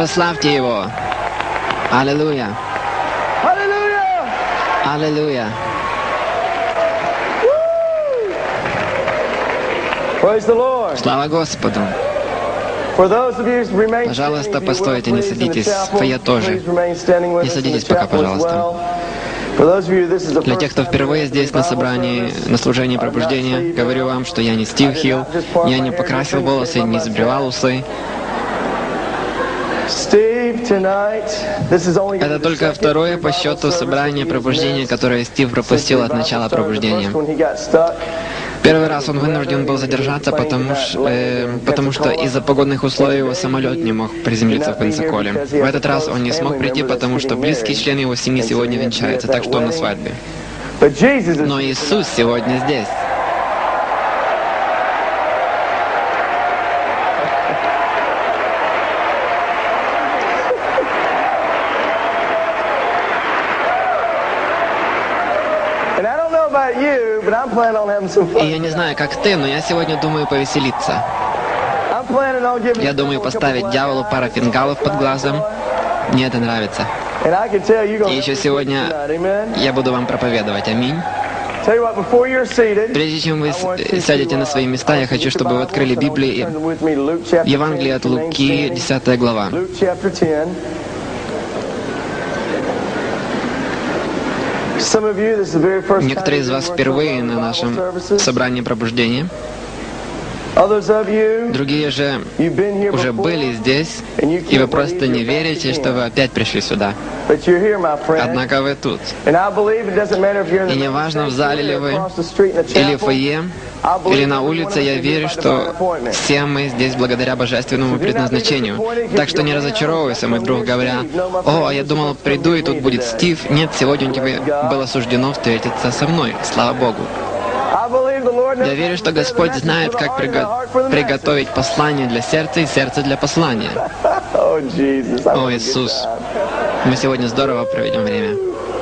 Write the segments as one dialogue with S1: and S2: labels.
S1: Прославьте Его. Аллилуйя. Аллилуйя. Слава Господу. Пожалуйста, постойте, не садитесь. Фойе тоже. Не садитесь пока, пожалуйста. Для тех, кто впервые здесь на собрании, на служении пробуждения, говорю вам, что я не Стив Хилл, я не покрасил волосы, не забривал усы. Это только второе по счету собрание пробуждения, которое Стив пропустил от начала пробуждения. Первый раз он вынужден был задержаться, потому что из-за погодных условий его самолет не мог приземлиться в Пенсаколе. В этот раз он не смог прийти, потому что близкий член его семьи сегодня венчается, так что он на свадьбе. Но Иисус сегодня здесь. И я не знаю, как ты, но я сегодня думаю повеселиться. Я думаю поставить дьяволу пару фингалов под глазом. Мне это нравится. И еще сегодня я буду вам проповедовать. Аминь. Прежде чем вы сядете на свои места, я хочу, чтобы вы открыли Библию. Евангелие от Луки, 10 глава. Некоторые из вас впервые на нашем собрании пробуждения. Другие же уже были здесь, и вы просто не верите, что вы опять пришли сюда. Однако вы тут. И неважно, в зале ли вы, или в фойе, или на улице, я верю, что все мы здесь благодаря божественному предназначению. Так что не разочаровывайся, мой друг, говоря: «О, я думал, приду, и тут будет Стив». Нет, сегодня тебе было суждено встретиться со мной. Слава Богу. Я верю, что Господь знает, как приготовить послание для сердца и сердце для послания. О, Иисус, мы сегодня здорово проведем время.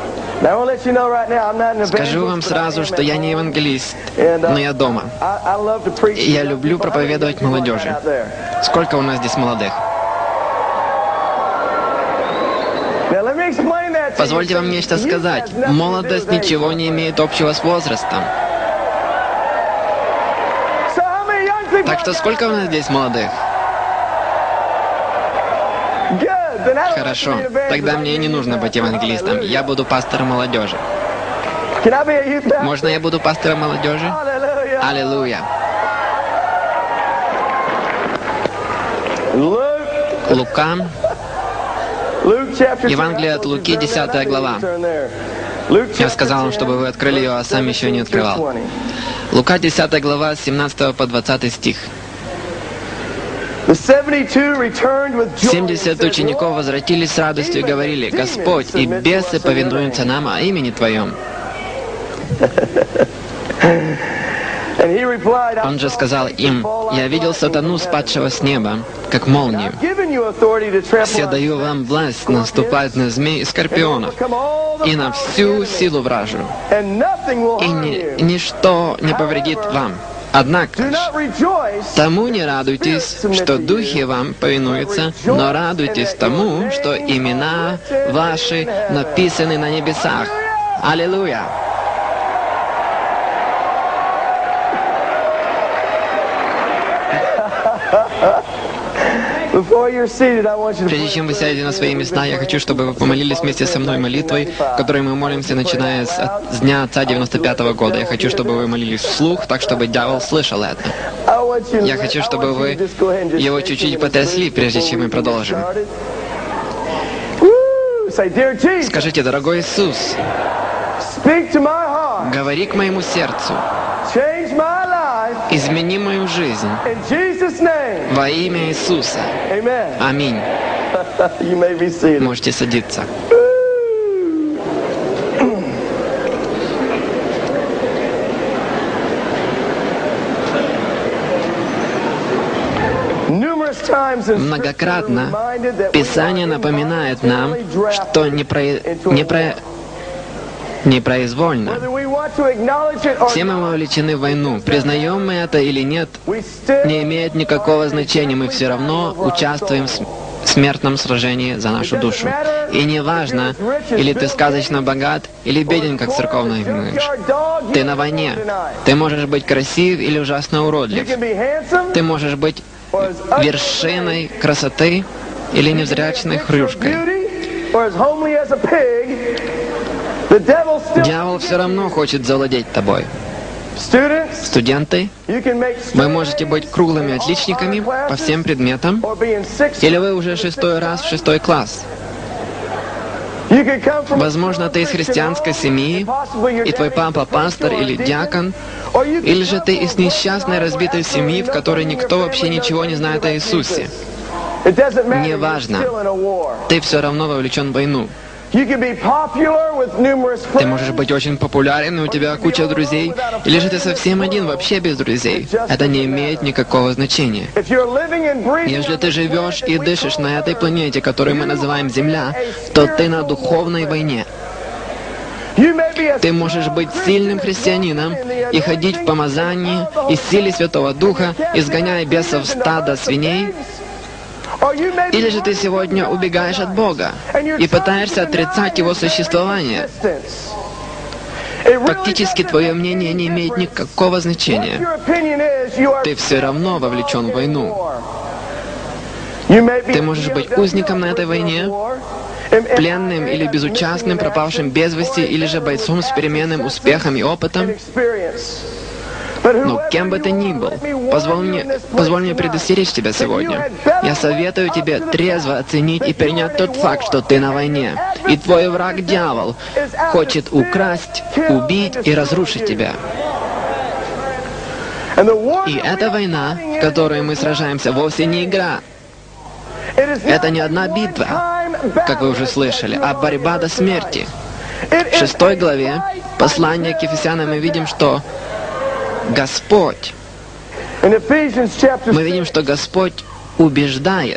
S1: Скажу вам сразу, что я не евангелист, но я дома. И я люблю проповедовать молодежи. Сколько у нас здесь молодых? Позвольте вам нечто сказать. Молодость ничего не имеет общего с возрастом. Так что сколько у нас здесь молодых? Хорошо. Тогда мне не нужно быть евангелистом. Я буду пастором молодежи. Можно я буду пастором молодежи? Аллилуйя. Лука. Евангелие от Луки, 10 глава. Я сказал вам, чтобы вы открыли ее, а сам еще не открывал. Лука, 10 глава, с 17 по 20 стих. 70 учеников возвратились с радостью и говорили: «Господь, и бесы повинуются нам о имени Твоем». Он же сказал им: «Я видел сатану, спадшего с неба, как молнию. Все даю вам власть наступать на змей и скорпионов, и на всю силу вражью, и ничто не повредит вам. Однако ж, тому не радуйтесь, что духи вам повинуются, но радуйтесь тому, что имена ваши написаны на небесах». Аллилуйя! Прежде чем вы сядете на свои места, я хочу, чтобы вы помолились вместе со мной молитвой, которой мы молимся, начиная с Дня Отца 95-го года. Я хочу, чтобы вы молились вслух, так, чтобы дьявол слышал это. Я хочу, чтобы вы его чуть-чуть потрясли, прежде чем мы продолжим. Скажите: «Дорогой Иисус, говори к моему сердцу, измени мою жизнь во имя Иисуса». Аминь. Можете садиться. Многократно Писание напоминает нам, что непроизвольно. Все мы вовлечены в войну. Признаем мы это или нет, не имеет никакого значения. Мы все равно участвуем смертном сражении за нашу душу. И не важно, или ты сказочно богат, или беден, как церковный мышь. Ты на войне. Ты можешь быть красив или ужасно уродлив. Ты можешь быть вершиной красоты или невзрачной хрюшкой. Дьявол все равно хочет завладеть тобой. Студенты, вы можете быть круглыми отличниками по всем предметам, или вы уже 6-й раз в 6-й класс. Возможно, ты из христианской семьи, и твой папа пастор или диакон, или же ты из несчастной разбитой семьи, в которой никто вообще ничего не знает о Иисусе. Неважно, ты все равно вовлечен в войну. Ты можешь быть очень популярен, и у тебя куча друзей, или же ты совсем один, вообще без друзей. Это не имеет никакого значения. Если ты живешь и дышишь на этой планете, которую мы называем Земля, то ты на духовной войне. Ты можешь быть сильным христианином и ходить в помазании и силе Святого Духа, изгоняя бесов стада свиней, или же ты сегодня убегаешь от Бога и пытаешься отрицать Его существование. Фактически твое мнение не имеет никакого значения. Ты все равно вовлечен в войну. Ты можешь быть узником на этой войне, пленным или безучастным, пропавшим без вести, или же бойцом с переменным успехом и опытом. Но кем бы ты ни был, позволь мне предостеречь тебя сегодня. Я советую тебе трезво оценить и принять тот факт, что ты на войне. И твой враг, дьявол, хочет украсть, убить и разрушить тебя. И эта война, в которой мы сражаемся, вовсе не игра. Это не одна битва, как вы уже слышали, а борьба до смерти. В 6 главе послания к Ефесянам мы видим, что Господь, мы видим, что Господь убеждает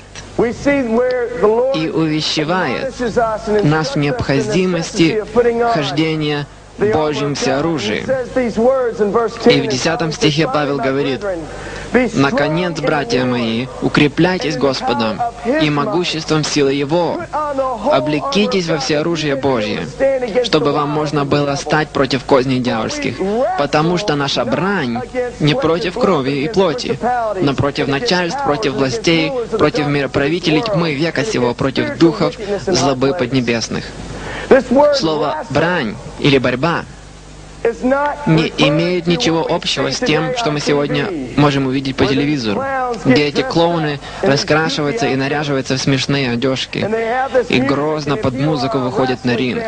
S1: и увещевает нас в необходимости хождения в Божьем всеоружии. И в 10 стихе Павел говорит: «Наконец, братья мои, укрепляйтесь Господом и могуществом силы Его, облекитесь во всеоружие Божье, чтобы вам можно было стать против козней дьявольских, потому что наша брань не против крови и плоти, но против начальств, против властей, против мироправителей тьмы века сего, против духов злобы поднебесных». Слово «брань» или «борьба» не имеет ничего общего с тем, что мы сегодня можем увидеть по телевизору, где эти клоуны раскрашиваются и наряживаются в смешные одежки и грозно под музыку выходят на ринг.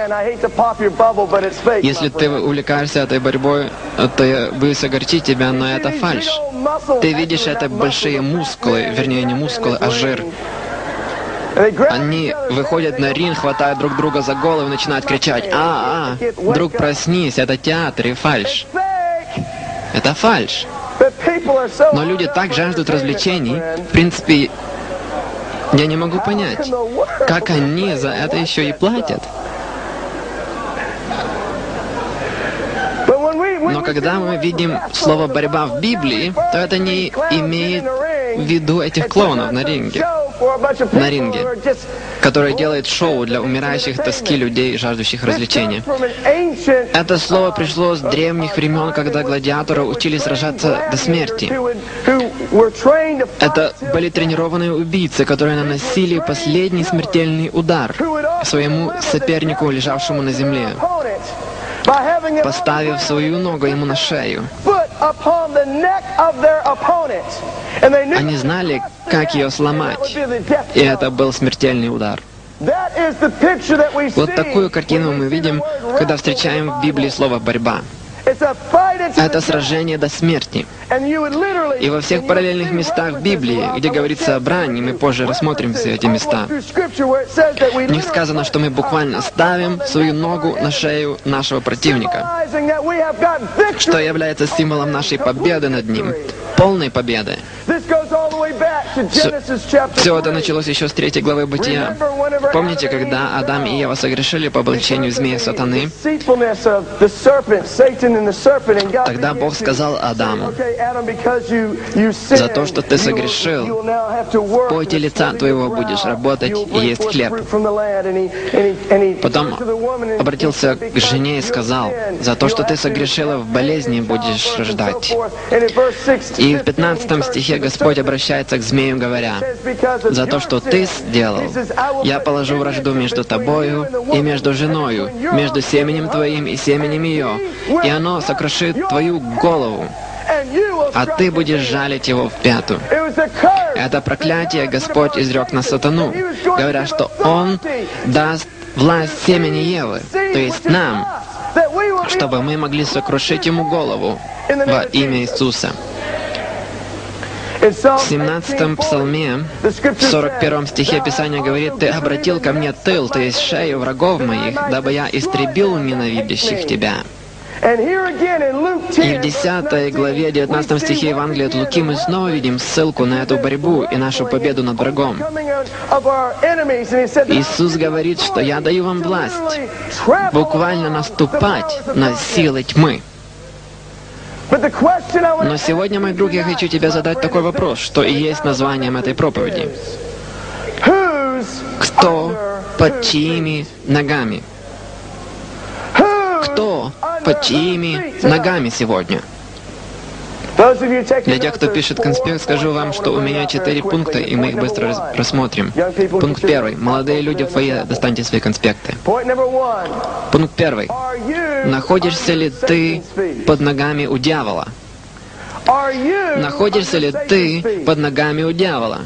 S1: Если ты увлекаешься этой борьбой, то я боюсь огорчить тебя, но это фальшь. Ты видишь это большие мускулы, вернее не мускулы, а жир. Они выходят на ринг, хватают друг друга за голову и начинают кричать: друг, проснись, это театр и фальшь. Это фальшь. Но люди так жаждут развлечений, в принципе, я не могу понять, как они за это еще и платят. Но когда мы видим слово «борьба» в Библии, то это не имеет в виду этих клоунов на ринге, который делает шоу для умирающих тоски людей, жаждущих развлечения. Это слово пришло с древних времен, когда гладиаторы учились сражаться до смерти. Это были тренированные убийцы, которые наносили последний смертельный удар своему сопернику, лежавшему на земле, поставив свою ногу ему на шею. Они знали, как ее сломать, и это был смертельный удар. Вот такую картину мы видим, когда встречаем в Библии слово «борьба». Это сражение до смерти. И во всех параллельных местах в Библии, где говорится о брани, мы позже рассмотрим все эти места, в них сказано, что мы буквально ставим свою ногу на шею нашего противника, что является символом нашей победы над ним, полной победы. Все это началось еще с 3 главы Бытия. Помните, когда Адам и Ева согрешили по обличению змея сатаны? Тогда Бог сказал Адаму: «За то, что ты согрешил, в поте лица твоего будешь работать и есть хлеб». Потом обратился к жене и сказал: «За то, что ты согрешила, в болезни будешь рождать». И в 15 стихе Господь обращается к змею, говоря: «За то, что ты сделал, я положу вражду между тобою и между женою, между семенем твоим и семенем ее, и оно сокрушит твою голову, а ты будешь жалить его в пяту». Это проклятие Господь изрек на сатану, говоря, что он даст власть семени Евы, то есть нам, чтобы мы могли сокрушить ему голову во имя Иисуса. В 17-м псалме, в 41 стихе Писания говорит: «Ты обратил ко мне тыл, то есть шею врагов моих, дабы я истребил ненавидящих тебя». И в 10 главе 19 стихе Евангелия от Луки мы снова видим ссылку на эту борьбу и нашу победу над врагом. Иисус говорит, что «я даю вам власть буквально наступать на силы тьмы». Но сегодня, мой друг, я хочу тебе задать такой вопрос, что и есть названием этой проповеди. Кто под чьими ногами? Кто под чьими ногами сегодня? Для тех, кто пишет конспект, скажу вам, что у меня 4 пункта, и мы их быстро рассмотрим. Пункт 1. Молодые люди в фойе, достаньте свои конспекты. Пункт 1. Находишься ли ты под ногами у дьявола? Находишься ли ты под ногами у дьявола?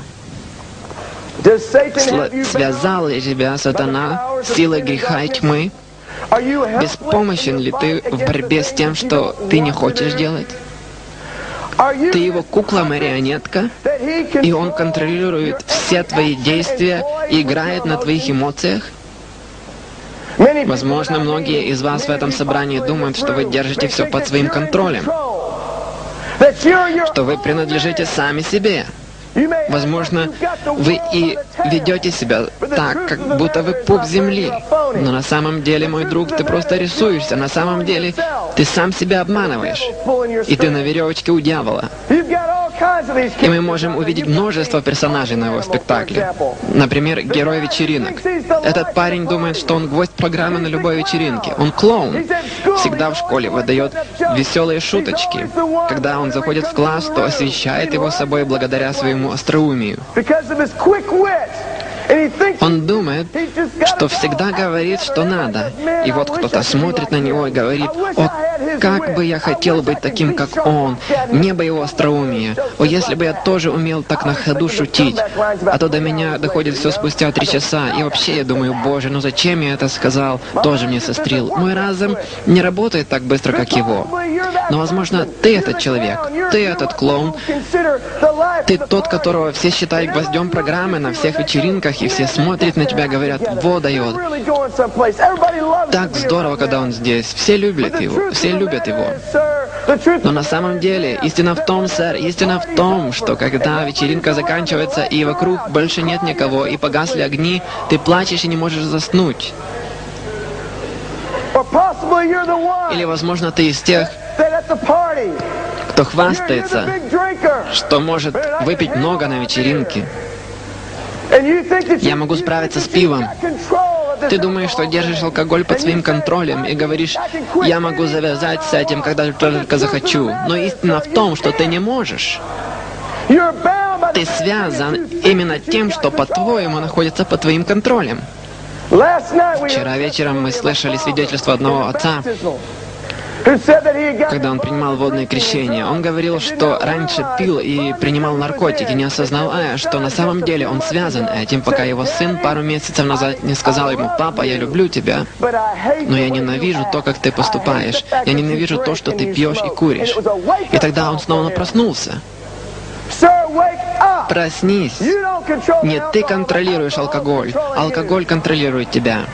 S1: Связал ли тебя сатана силой греха и тьмы? Беспомощен ли ты в борьбе с тем, что ты не хочешь делать? Ты его кукла-марионетка, и он контролирует все твои действия и играет на твоих эмоциях? Возможно, многие из вас в этом собрании думают, что вы держите все под своим контролем, что вы принадлежите сами себе. Возможно, вы и ведете себя так, как будто вы пуп земли. Но на самом деле, мой друг, ты просто рисуешься. На самом деле, ты сам себя обманываешь. И ты на веревочке у дьявола. И мы можем увидеть множество персонажей на его спектакле. Например, герой вечеринок. Этот парень думает, что он гвоздь программы на любой вечеринке. Он клоун. Всегда в школе выдает веселые шуточки. Когда он заходит в класс, то освещает его собой благодаря своему остроумию. Он думает, что всегда говорит, что надо. И вот кто-то смотрит на него и говорит: «О, как бы я хотел быть таким, как он! Мне бы его остроумие! О, если бы я тоже умел так на ходу шутить! А то до меня доходит все спустя 3 часа, и вообще я думаю: Боже, ну зачем я это сказал? Тоже мне сострил. Мой разум не работает так быстро, как его». Но, возможно, ты этот человек, ты этот клоун, ты тот, которого все считают гвоздем программы на всех вечеринках, и все смотрят на тебя, говорят: «Во дает». Так здорово, когда он здесь. Все любят его. Все любят его. Но на самом деле, истина в том, сэр, истина в том, что когда вечеринка заканчивается, и вокруг больше нет никого, и погасли огни, ты плачешь и не можешь заснуть. Или, возможно, ты из тех, кто хвастается, что может выпить много на вечеринке. Я могу справиться с пивом. Ты думаешь, что держишь алкоголь под своим контролем и говоришь: «Я могу завязать с этим, когда только захочу». Но истина в том, что ты не можешь. Ты связан именно тем, что, по-твоему, находится под твоим контролем. Вчера вечером мы слышали свидетельство одного отца, когда он принимал водное крещение. Он говорил, что раньше пил и принимал наркотики, не осознавая, что на самом деле он связан этим, пока его сын пару месяцев назад не сказал ему: «Папа, я люблю тебя, но я ненавижу то, как ты поступаешь. Я ненавижу то, что ты пьешь и куришь». И тогда он снова проснулся. Проснись. Не ты контролируешь алкоголь, алкоголь контролирует тебя.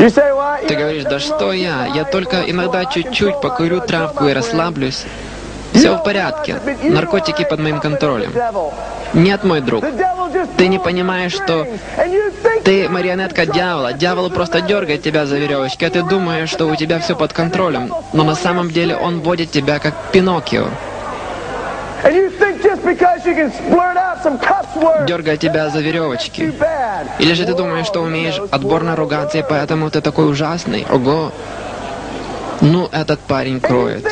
S1: Ты говоришь: «Да что я? Я только иногда чуть-чуть покурю травку и расслаблюсь». Все в порядке. Наркотики под моим контролем. Нет, мой друг. Ты не понимаешь, что ты марионетка дьявола. Дьявол просто дергает тебя за веревочки, а ты думаешь, что у тебя все под контролем. Но на самом деле он водит тебя как Пиноккио. Дергая тебя за веревочки. Или же ты думаешь, что умеешь отборно ругаться, и поэтому ты такой ужасный. Ого! Ну, этот парень кроет.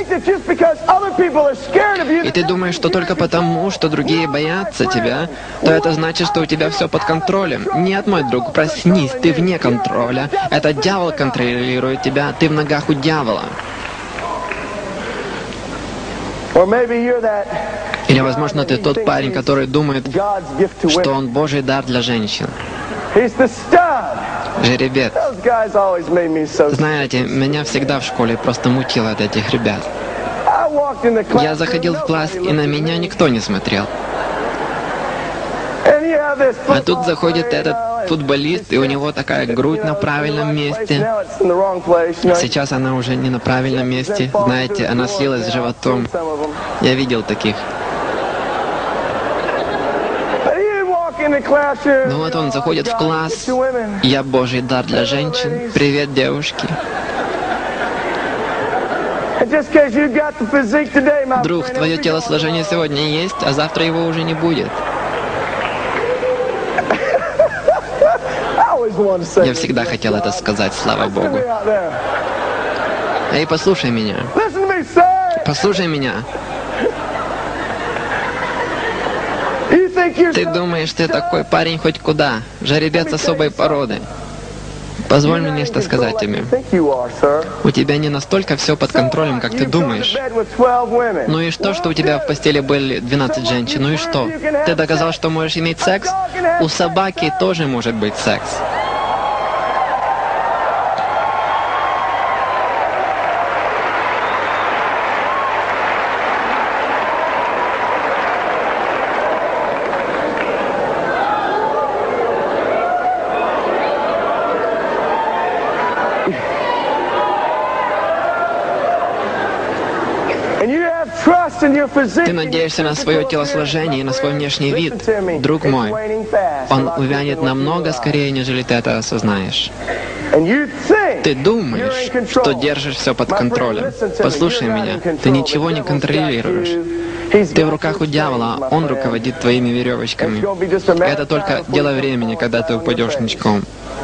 S1: И ты думаешь, что только потому, что другие боятся тебя, то это значит, что у тебя все под контролем. Нет, мой друг, проснись, ты вне контроля. Это дьявол контролирует тебя, ты в ногах у дьявола. Или, возможно, ты тот парень, который думает, что он Божий дар для женщин. Жеребец. Знаете, меня всегда в школе просто мутило от этих ребят. Я заходил в класс, и на меня никто не смотрел. А тут заходит этот футболист, и у него такая грудь на правильном месте. Сейчас она уже не на правильном месте. Знаете, она слилась с животом. Я видел таких. Ну вот он заходит в класс. Я Божий дар для женщин. Привет, девушки. Друг, твое телосложение сегодня есть, а завтра его уже не будет. Я всегда хотел это сказать, слава Богу. Эй, послушай меня. Послушай меня. Ты думаешь, ты такой парень хоть куда, жеребец особой породы. Позволь мне нечто сказать тебе. У тебя не настолько все под контролем, как ты думаешь. Ну и что, что у тебя в постели были 12 женщин? Ну и что? Ты доказал, что можешь иметь секс? У собаки тоже может быть секс. Ты надеешься на свое телосложение и на свой внешний вид. Друг мой, он увянет намного скорее, нежели ты это осознаешь. Ты думаешь, что держишь все под контролем. Послушай меня, ты ничего не контролируешь. Ты в руках у дьявола, а он руководит твоими веревочками. Это только дело времени, когда ты упадешь ничком.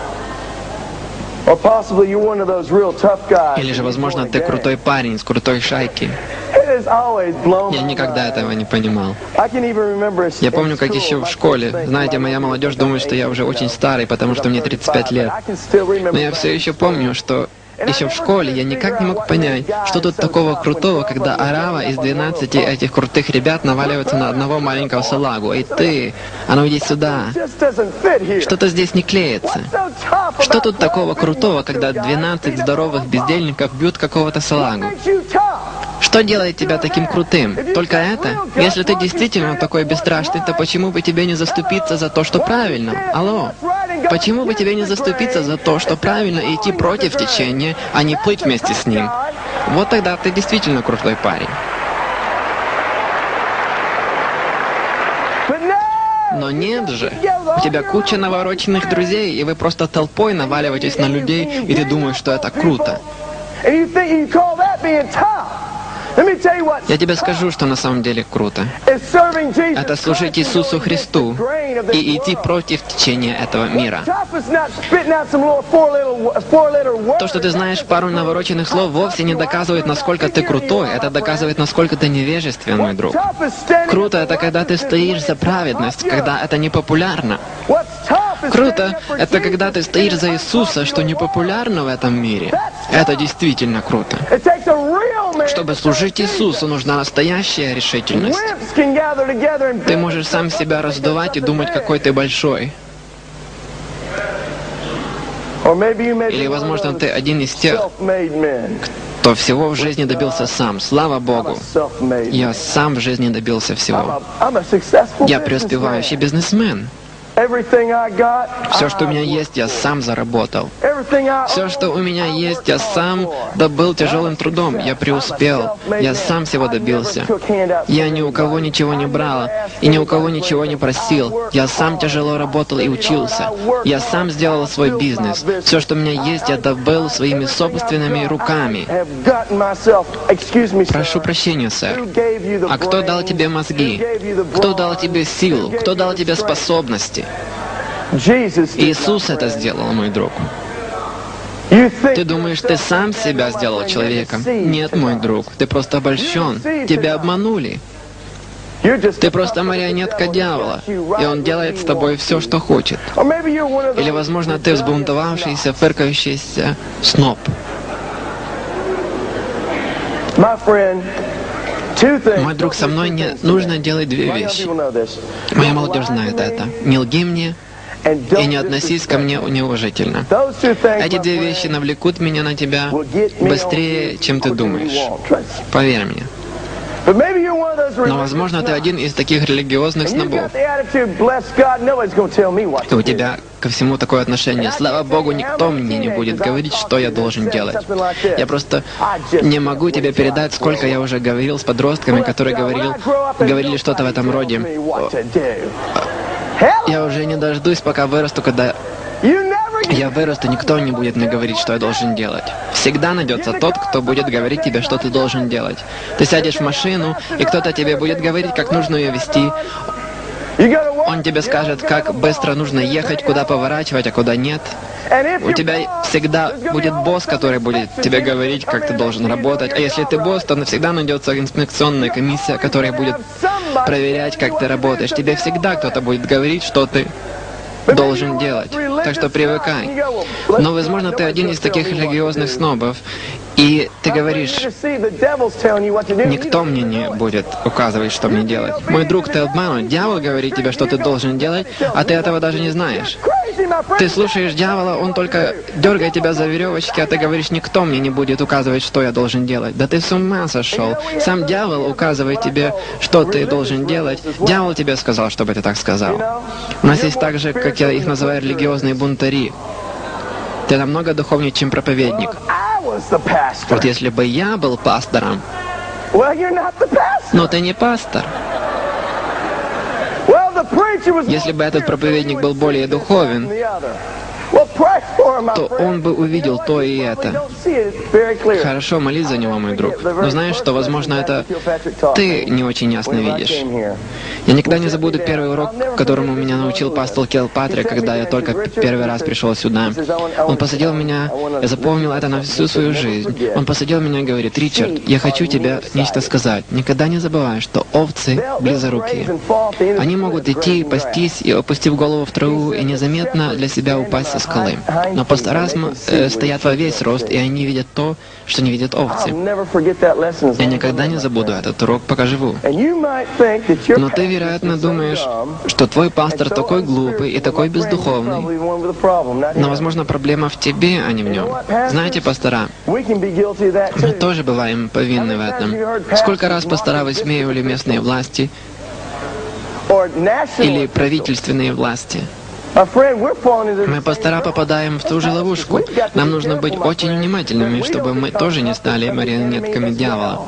S1: Или же, возможно, ты крутой парень с крутой шайки. Я никогда этого не понимал. Я помню, как еще в школе. Знаете, моя молодежь думает, что я уже очень старый, потому что мне 35 лет. Но я все еще помню, что еще в школе я никак не мог понять, что тут такого крутого, когда орава из 12 этих крутых ребят наваливается на одного маленького салагу. Эй ты, а ну иди сюда. Что-то здесь не клеится. Что тут такого крутого, когда 12 здоровых бездельников бьют какого-то салагу? Что делает тебя таким крутым? Только это? Если ты действительно такой бесстрашный, то почему бы тебе не заступиться за то, что правильно? Алло? Почему бы тебе не заступиться за то, что правильно, и идти против течения, а не плыть вместе с ним? Вот тогда ты действительно крутой парень. Но нет же. У тебя куча навороченных друзей, и вы просто толпой наваливаетесь на людей, и ты думаешь, что это круто. Я тебе скажу, что на самом деле круто. Это служить Иисусу Христу и идти против течения этого мира. То, что ты знаешь пару навороченных слов, вовсе не доказывает, насколько ты крутой. Это доказывает, насколько ты невежествен, мой друг. Круто — это когда ты стоишь за праведность, когда это не популярно. Круто — это когда ты стоишь за Иисуса, что не популярно в этом мире. Это действительно круто. Чтобы служить Иисусу, нужна настоящая решительность. Ты можешь сам себя раздувать и думать, какой ты большой. Или, возможно, ты один из тех, кто всего в жизни добился сам. Слава Богу! Я сам в жизни добился всего. Я преуспевающий бизнесмен. Все, что у меня есть, я сам заработал. Все, что у меня есть, я сам добыл тяжелым трудом. Я преуспел. Я сам всего добился. Я ни у кого ничего не брал и ни у кого ничего не просил. Я сам тяжело работал и учился. Я сам сделал свой бизнес. Все, что у меня есть, я добыл своими собственными руками. Прошу прощения, сэр. А кто дал тебе мозги? Кто дал тебе силу? Кто дал тебе способности? Иисус это сделал, мой друг. Ты думаешь, ты сам себя сделал человеком? Нет, мой друг, ты просто обольщен. Тебя обманули. Ты просто марионетка дьявола, и он делает с тобой все, что хочет. Или, возможно, ты взбунтовавшийся, фыркающийся сноб. Мой друг, со мной не нужно делать две вещи. Моя молодежь знает это. Не лги мне и не относись ко мне неуважительно. Эти две вещи навлекут меня на тебя быстрее, чем ты думаешь. Поверь мне. Но, возможно, ты один из таких религиозных снобов. И у тебя ко всему такое отношение. Слава Богу, никто мне не будет говорить, что я должен делать. Я просто не могу тебе передать, сколько я уже говорил с подростками, которые говорили что-то в этом роде. Я уже не дождусь, пока вырасту, когда я вырасту, никто не будет мне говорить, что я должен делать. Всегда найдется тот, кто будет говорить тебе, что ты должен делать. Ты сядешь в машину, и кто-то тебе будет говорить, как нужно ее вести. Он тебе скажет, как быстро нужно ехать, куда поворачивать, а куда нет. У тебя всегда будет босс, который будет тебе говорить, как ты должен работать. А если ты босс, то всегда найдется инспекционная комиссия, которая будет проверять, как ты работаешь. Тебе всегда кто-то будет говорить, что ты должен делать. Так что привыкай. Но, возможно, ты один из таких религиозных снобов, и ты говоришь, никто мне не будет указывать, что мне делать. Мой друг, ты обманут. Дьявол говорит тебе, что ты должен делать, а ты этого даже не знаешь. Ты слушаешь дьявола, он только дергает тебя за веревочки, а ты говоришь, никто мне не будет указывать, что я должен делать. Да ты с ума сошел. Сам дьявол указывает тебе, что ты должен делать. Дьявол тебе сказал, чтобы ты так сказал. У нас есть так же, как я их называю, религиозные бунтари. Ты намного духовнее, чем проповедник. Вот если бы я был пастором, но ты не пастор. Если бы этот проповедник был более духовен, то он бы увидел то и это. Хорошо, молись за него, мой друг. Но знаешь что, возможно, это ты не очень ясно видишь. Я никогда не забуду первый урок, которому меня научил пастор Килпатрик, когда я только первый раз пришел сюда. Он посадил меня, я запомнил это на всю свою жизнь. Он посадил меня и говорит, Ричард, я хочу тебе нечто сказать. Никогда не забывай, что овцы близорукие. Они могут идти, пастись и, опустив голову в траву, и незаметно для себя упасть со скалы. Но пастора стоят во весь рост, и они видят то, что не видят овцы. Я никогда не забуду этот урок, пока живу. Но ты, вероятно, думаешь, что твой пастор такой глупый и такой бездуховный. Но, возможно, проблема в тебе, а не в нем. Знаете, пастора, мы тоже бываем повинны в этом. Сколько раз пастора высмеивали местные власти или правительственные власти? Мы, пастора, попадаем в ту же ловушку. Нам нужно быть очень внимательными, чтобы мы тоже не стали марионетками дьявола.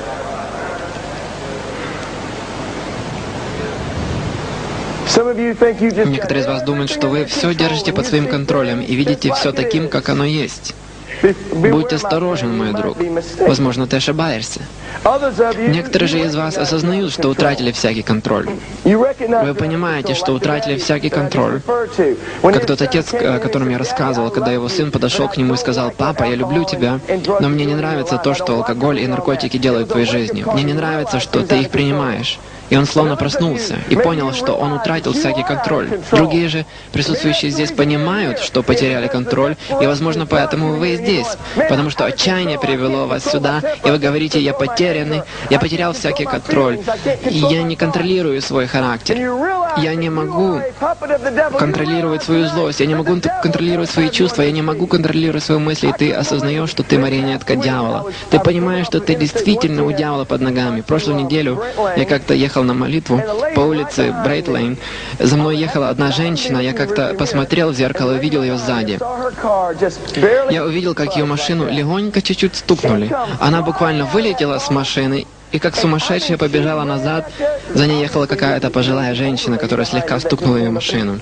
S1: Некоторые из вас думают, что вы все держите под своим контролем и видите все таким, как оно есть. Будь осторожен, мой друг. Возможно, ты ошибаешься. Некоторые же из вас осознают, что утратили всякий контроль. Вы понимаете, что утратили всякий контроль. Как тот отец, о котором я рассказывал, когда его сын подошел к нему и сказал, «Папа, я люблю тебя, но мне не нравится то, что алкоголь и наркотики делают в твоей жизни. Мне не нравится, что ты их принимаешь». И он словно проснулся и понял, что он утратил всякий контроль. Другие же, присутствующие здесь, понимают, что потеряли контроль, и, возможно, поэтому вы и здесь. Потому что отчаяние привело вас сюда, и вы говорите, «Я потерял растерянный, я потерял всякий контроль, и я не контролирую свой характер. Я не могу контролировать свою злость, я не могу контролировать свои чувства, я не могу контролировать свои мысли, и ты осознаешь, что ты марионетка дьявола. Ты понимаешь, что ты действительно у дьявола под ногами. Прошлую неделю я как-то ехал на молитву по улице Брейт-Лейн. За мной ехала одна женщина, я как-то посмотрел в зеркало и увидел ее сзади. Я увидел, как ее машину легонько чуть-чуть стукнули. Она буквально вылетела с машины и как сумасшедшая побежала назад. За ней ехала какая-то пожилая женщина, которая слегка стукнула ее машину.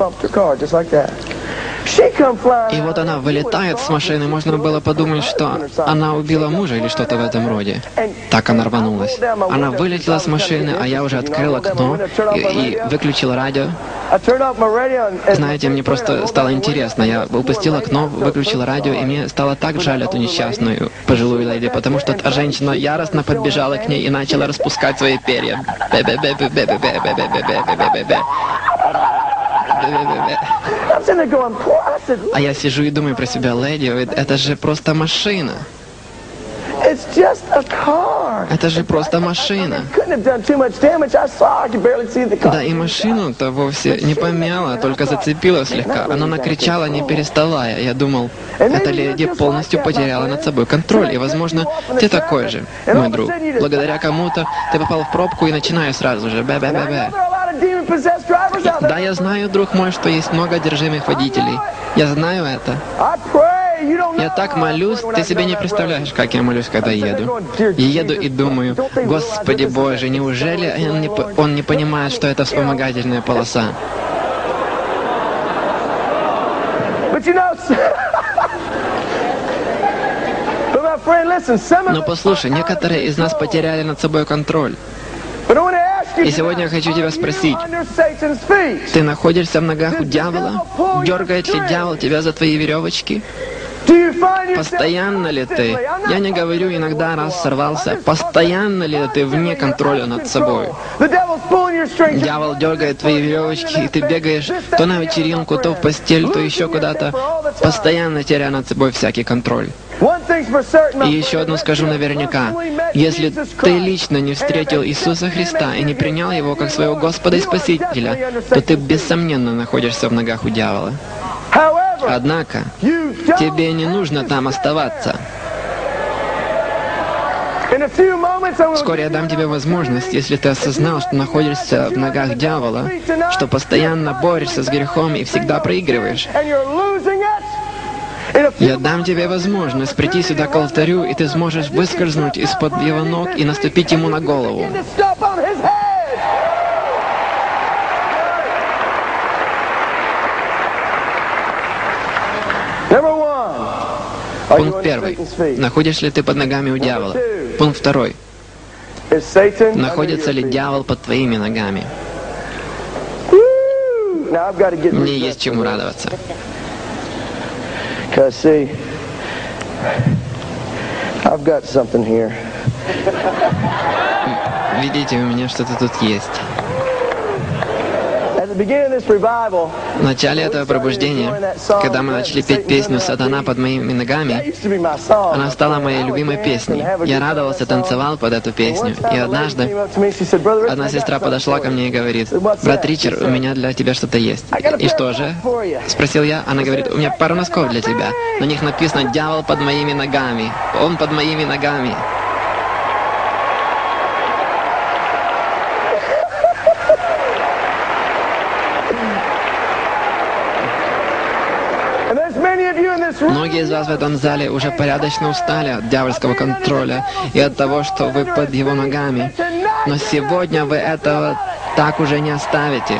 S1: И вот она вылетает с машины, можно было подумать, что она убила мужа или что-то в этом роде. Так она рванулась. Она вылетела с машины, а я уже открыл окно и выключил радио. Знаете, мне просто стало интересно. Я упустил окно, выключил радио, и мне стало так жаль эту несчастную пожилую леди, потому что та женщина яростно подбежала к ней и начала распускать свои перья. А я сижу и думаю про себя, леди, это же просто машина. Это же просто машина. Да, и машину-то вовсе не помяла, только зацепила слегка. Она накричала, не переставая. Я думал, эта леди полностью потеряла над собой контроль. И, возможно, ты такой же, мой друг. Благодаря кому-то ты попал в пробку и начинаешь сразу же. Бе-бе-бе-бе. Да, я знаю, друг мой, что есть много одержимых водителей. Я знаю это. Я так молюсь, ты себе не представляешь, как я молюсь, когда еду. Я еду и думаю, Господи Боже, неужели он не понимает, что это вспомогательная полоса? Но послушай, некоторые из нас потеряли над собой контроль. И сегодня я хочу тебя спросить, ты находишься в ногах у дьявола? Дергает ли дьявол тебя за твои веревочки? Постоянно ли ты, я не говорю иногда раз сорвался, постоянно ли ты вне контроля над собой? Дьявол дергает твои веревочки, и ты бегаешь то на вечеринку, то в постель, то еще куда-то, постоянно теряя над собой всякий контроль. И еще одно скажу наверняка. Если ты лично не встретил Иисуса Христа и не принял Его как своего Господа и Спасителя, то ты бессомненно находишься в ногах у дьявола. Однако, тебе не нужно там оставаться. Вскоре я дам тебе возможность, если ты осознал, что находишься в ногах дьявола, что постоянно борешься с грехом и всегда проигрываешь. Я дам тебе возможность прийти сюда к алтарю, и ты сможешь выскользнуть из-под его ног и наступить ему на голову. Пункт первый. Находишь ли ты под ногами у дьявола? Пункт второй. Находится ли дьявол под твоими ногами? Мне есть чему радоваться. Видите, у меня что-то тут есть. В начале этого пробуждения, когда мы начали петь песню «Сатана под моими ногами», она стала моей любимой песней. Я радовался, танцевал под эту песню. И однажды одна сестра подошла ко мне и говорит: «Брат Ричард, у меня для тебя что-то есть». «И что же?» — спросил я. Она говорит: «У меня пару носков для тебя. На них написано «Дьявол под моими ногами». Он под моими ногами». Многие из вас в этом зале уже порядочно устали от дьявольского контроля и от того, что вы под его ногами. Но сегодня вы этого так уже не оставите.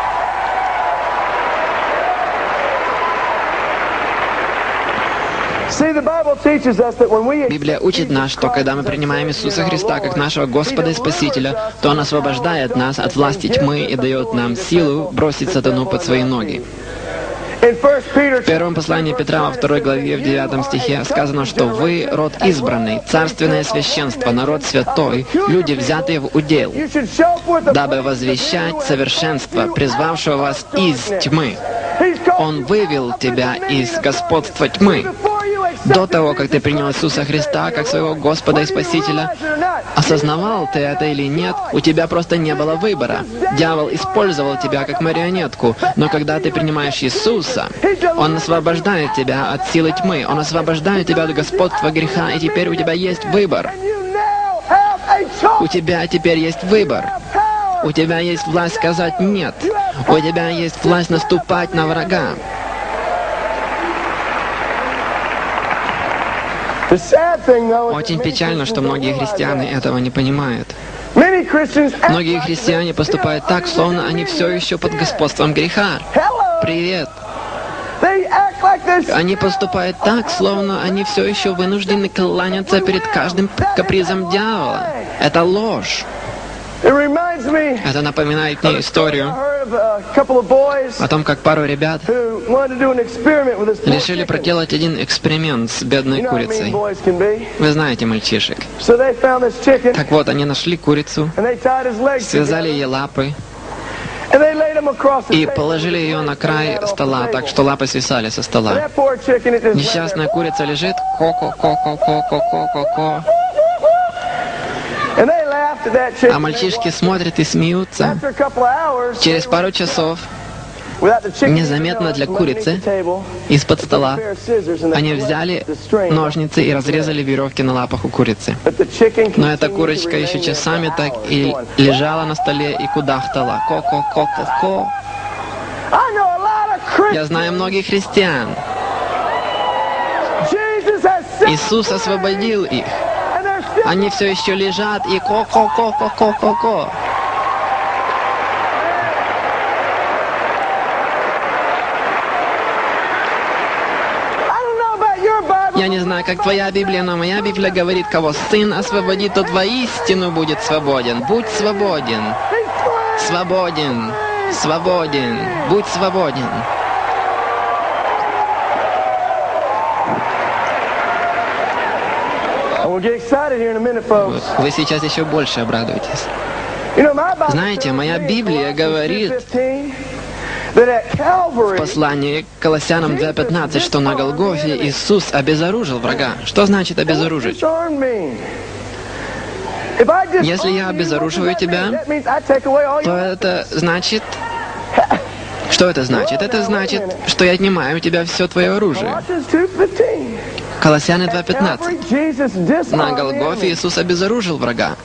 S1: Библия учит нас, что когда мы принимаем Иисуса Христа как нашего Господа и Спасителя, то Он освобождает нас от власти тьмы и дает нам силу бросить сатану под свои ноги. В первом послании Петра, во 2 главе, в 9 стихе сказано, что вы род избранный, царственное священство, народ святой, люди, взятые в удел, дабы возвещать совершенство, призвавшего вас из тьмы. Он вывел тебя из господства тьмы. До того, как ты принял Иисуса Христа как своего Господа и Спасителя, осознавал ты это или нет, у тебя просто не было выбора. Дьявол использовал тебя как марионетку, но когда ты принимаешь Иисуса, Он освобождает тебя от силы тьмы, Он освобождает тебя от господства греха, и теперь у тебя есть выбор. У тебя теперь есть выбор. У тебя есть власть сказать «нет». У тебя есть власть наступать на врага. Очень печально, что многие христиане этого не понимают. Многие христиане поступают так, словно они все еще под господством греха. Привет! Они поступают так, словно они все еще вынуждены кланяться перед каждым капризом дьявола. Это ложь. Это напоминает мне историю о том, как пару ребят решили проделать один эксперимент с бедной курицей. Вы знаете мальчишек. Так вот, они нашли курицу, связали ей лапы и положили ее на край стола, так что лапы свисали со стола. Несчастная курица лежит, ко-ко-ко-ко-ко-ко-ко-ко. А мальчишки смотрят и смеются. Через пару часов, незаметно для курицы, из-под стола, они взяли ножницы и разрезали веревки на лапах у курицы. Но эта курочка еще часами так и лежала на столе и кудахтала. Ко-ко-ко-ко-ко. Я знаю многих христиан. Иисус освободил их. Они все еще лежат и ко-ко-ко-ко-ко-ко-ко. Я не знаю, как твоя Библия, но моя Библия говорит, кого Сын освободит, тот воистину будет свободен. Будь свободен. Свободен. Свободен. Будь свободен. Вы сейчас еще больше обрадуетесь. Знаете, моя Библия говорит в послании к Колоссянам 2:15, что на Голгофе Иисус обезоружил врага. Что значит обезоружить? Если я обезоруживаю тебя, то это значит... Что это значит? Это значит, что я отнимаю у тебя все твое оружие. Колоссяне 2:15. На Голгофе Иисус обезоружил врага.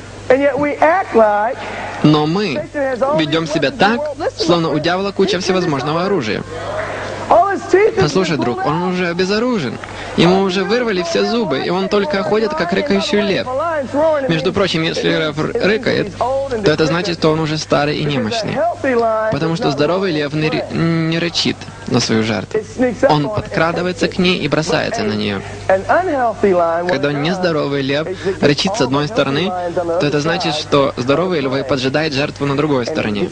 S1: Но мы ведем себя так, словно у дьявола куча всевозможного оружия. Послушай, друг, он уже обезоружен. Ему уже вырвали все зубы, и он только ходит, как рыкающий лев. Между прочим, если лев рыкает, то это значит, что он уже старый и немощный. Потому что здоровый лев не рычит на свою жертву. Он подкрадывается к ней и бросается на нее. Когда нездоровый лев рычит с одной стороны, то это значит, что здоровые львы поджидают жертву на другой стороне.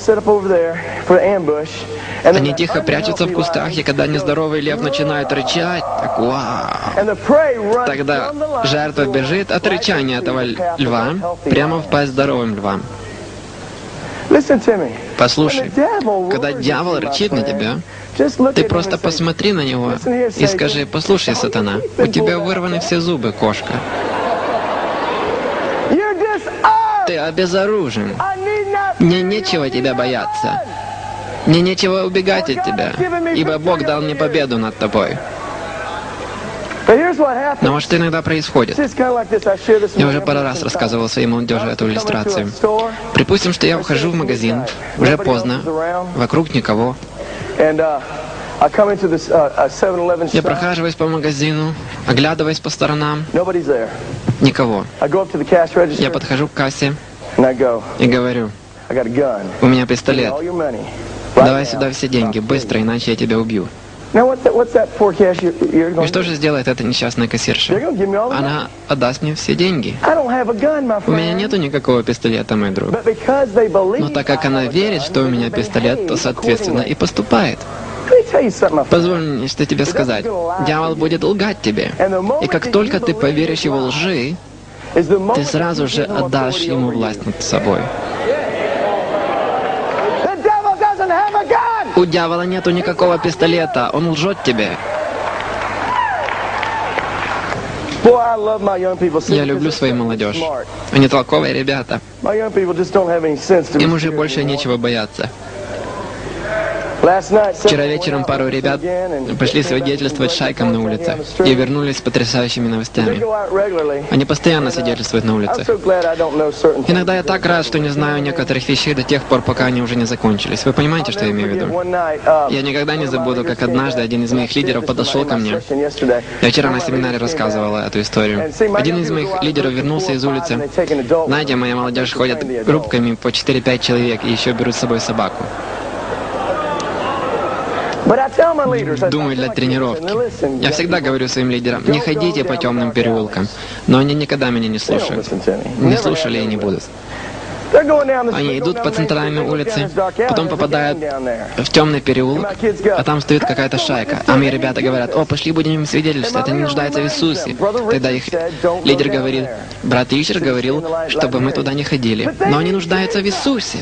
S1: Они тихо прячутся в кустах, и когда нездоровый лев начинает рычать, так вау! Тогда жертва бежит от рычания этого льва прямо в пасть здоровым львам. Послушай, когда дьявол рычит на тебя, ты просто посмотри на него и скажи: «Послушай, сатана, у тебя вырваны все зубы, кошка. Ты обезоружен. Мне нечего тебя бояться. Мне нечего убегать от тебя, ибо Бог дал мне победу над тобой». Но вот что иногда происходит. Я уже пару раз рассказывал своей молодежи эту иллюстрацию. Припустим, что я вхожу в магазин, уже поздно, вокруг никого. Я прохаживаюсь по магазину, оглядываясь по сторонам. Никого. Я подхожу к кассе и говорю: «У меня пистолет. Давай сюда все деньги, быстро, иначе я тебя убью». И что же сделает эта несчастная кассирша? Она отдаст мне все деньги. У меня нету никакого пистолета, мой друг. Но так как она верит, что у меня пистолет, то соответственно и поступает. Позволь мне что тебе сказать. Дьявол будет лгать тебе. И как только ты поверишь его лжи, ты сразу же отдашь ему власть над собой. У дьявола нету никакого пистолета, он лжет тебе. Я люблю свою молодежь. Они толковые ребята. Им уже больше нечего бояться. Вчера вечером пару ребят пошли свидетельствовать шайкам на улице и вернулись с потрясающими новостями. Они постоянно свидетельствуют на улицах. Иногда я так рад, что не знаю некоторых вещей до тех пор, пока они уже не закончились. Вы понимаете, что я имею в виду? Я никогда не забуду, как однажды один из моих лидеров подошел ко мне. Я вчера на семинаре рассказывала эту историю. Один из моих лидеров вернулся из улицы. Знаете, моя молодежь ходит группками по 4-5 человек и еще берут с собой собаку. Думаю, для тренировки. Я всегда говорю своим лидерам, не ходите по темным переулкам. Но они никогда меня не слушают. Не слушали и не будут. Они идут по центральной улице, потом попадают в темный переулок, а там стоит какая-то шайка. А мои ребята говорят, о, пошли будем им свидетельствовать, это не нуждается в Иисусе. Тогда их лидер говорит, брат Ричард говорил, чтобы мы туда не ходили. Но они нуждаются в Иисусе.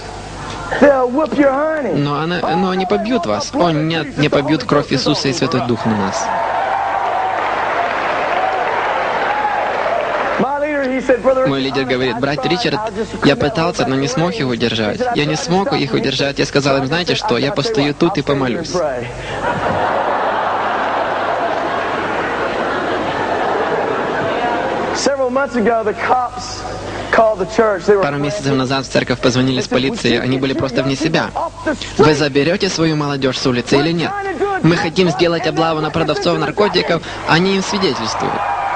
S1: Но они побьют вас. О, нет, не побьют кровь Иисуса и Святой Дух на нас. Мой лидер говорит, брат Ричард, я пытался, но не смог их удержать. Я не смог их удержать. Я сказал им, знаете что, я постою тут и помолюсь. Пару месяцев назад в церковь позвонили с полиции, они были просто вне себя. Вы заберете свою молодежь с улицы или нет? Мы хотим сделать облаву на продавцов наркотиков, они им свидетельствуют.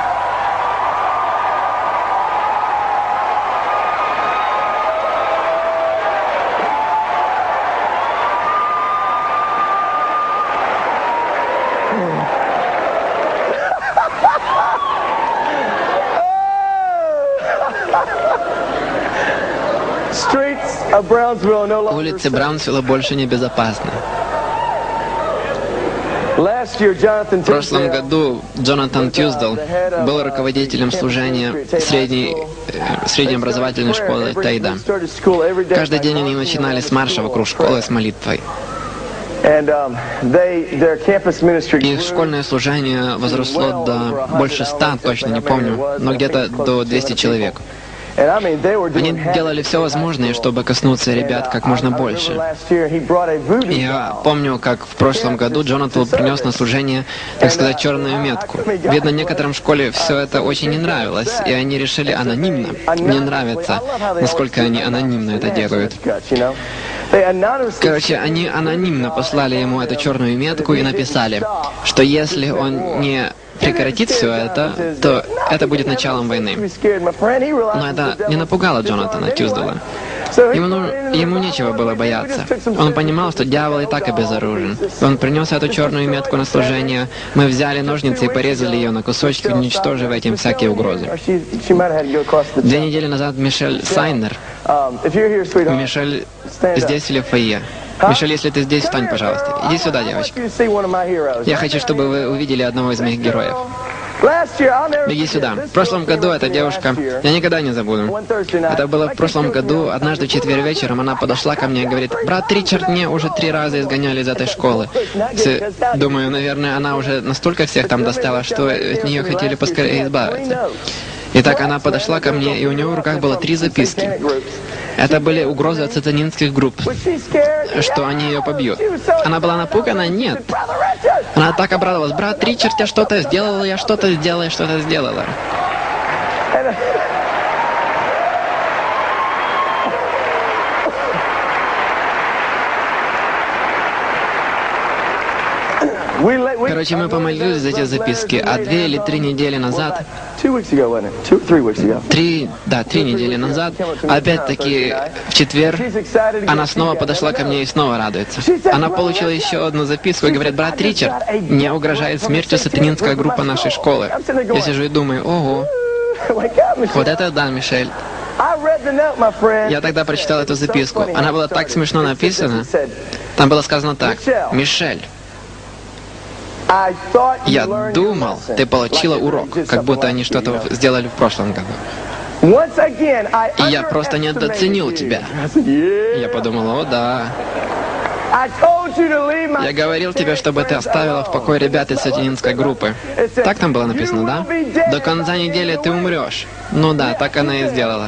S1: Улицы Браунсвилла больше не безопасны. В прошлом году Джонатан Тьюздал был руководителем служения средней образовательной школы Тейда. Каждый день они начинали с марша вокруг школы с молитвой. Их школьное служение возросло до больше 100, точно не помню, но где-то до 200 человек. Они делали все возможное, чтобы коснуться ребят как можно больше. Я помню, как в прошлом году Джонатан принес на служение, так сказать, черную метку. Видно, некоторым в школе все это очень не нравилось, и они решили анонимно. Мне нравится, насколько они анонимно это делают. Короче, они анонимно послали ему эту черную метку и написали, что если он не прекратит все это, то это будет началом войны. Но это не напугало Джонатана Тьюздала. Ему нечего было бояться. Он понимал, что дьявол и так обезоружен. Он принес эту черную метку на служение. Мы взяли ножницы и порезали ее на кусочки, уничтожив этим всякие угрозы. 2 недели назад Мишель Сайнер. Мишель здесь или в фойе? Мишель, если ты здесь, встань, пожалуйста. Иди сюда, девочка. Я хочу, чтобы вы увидели одного из моих героев. Беги сюда. В прошлом году эта девушка, я никогда не забуду. Это было в прошлом году, однажды в четверг вечером она подошла ко мне и говорит, брат Ричард, мне уже 3 раза изгоняли из этой школы. Думаю, наверное, она уже настолько всех там достала, что от нее хотели поскорее избавиться. Итак, она подошла ко мне, и у нее в руках было 3 записки. Это были угрозы от сатанинских групп, что они ее побьют. Она была напугана? Нет. Она так обрадовалась. Брат Ричард, я что-то сделала, я что-то сделала, я что-то сделала. Короче, мы помолились за эти записки, а 2 или 3 недели назад, 3 недели назад, опять-таки в четверг, она снова подошла ко мне и снова радуется. Она получила еще одну записку и говорит, брат Ричард, мне угрожает смертью сатанинская группа нашей школы. Я сижу и думаю, ого, вот это да, Мишель. Я тогда прочитал эту записку. Она была так смешно написана. Там было сказано так, Мишель, я думал, ты получила урок, как будто они что-то сделали в прошлом году. И я просто недооценил тебя. Я подумал, о да. Я говорил тебе, чтобы ты оставила в покое ребят из сатанинской группы. Так там было написано, да? До конца недели ты умрешь. Ну да, так она и сделала.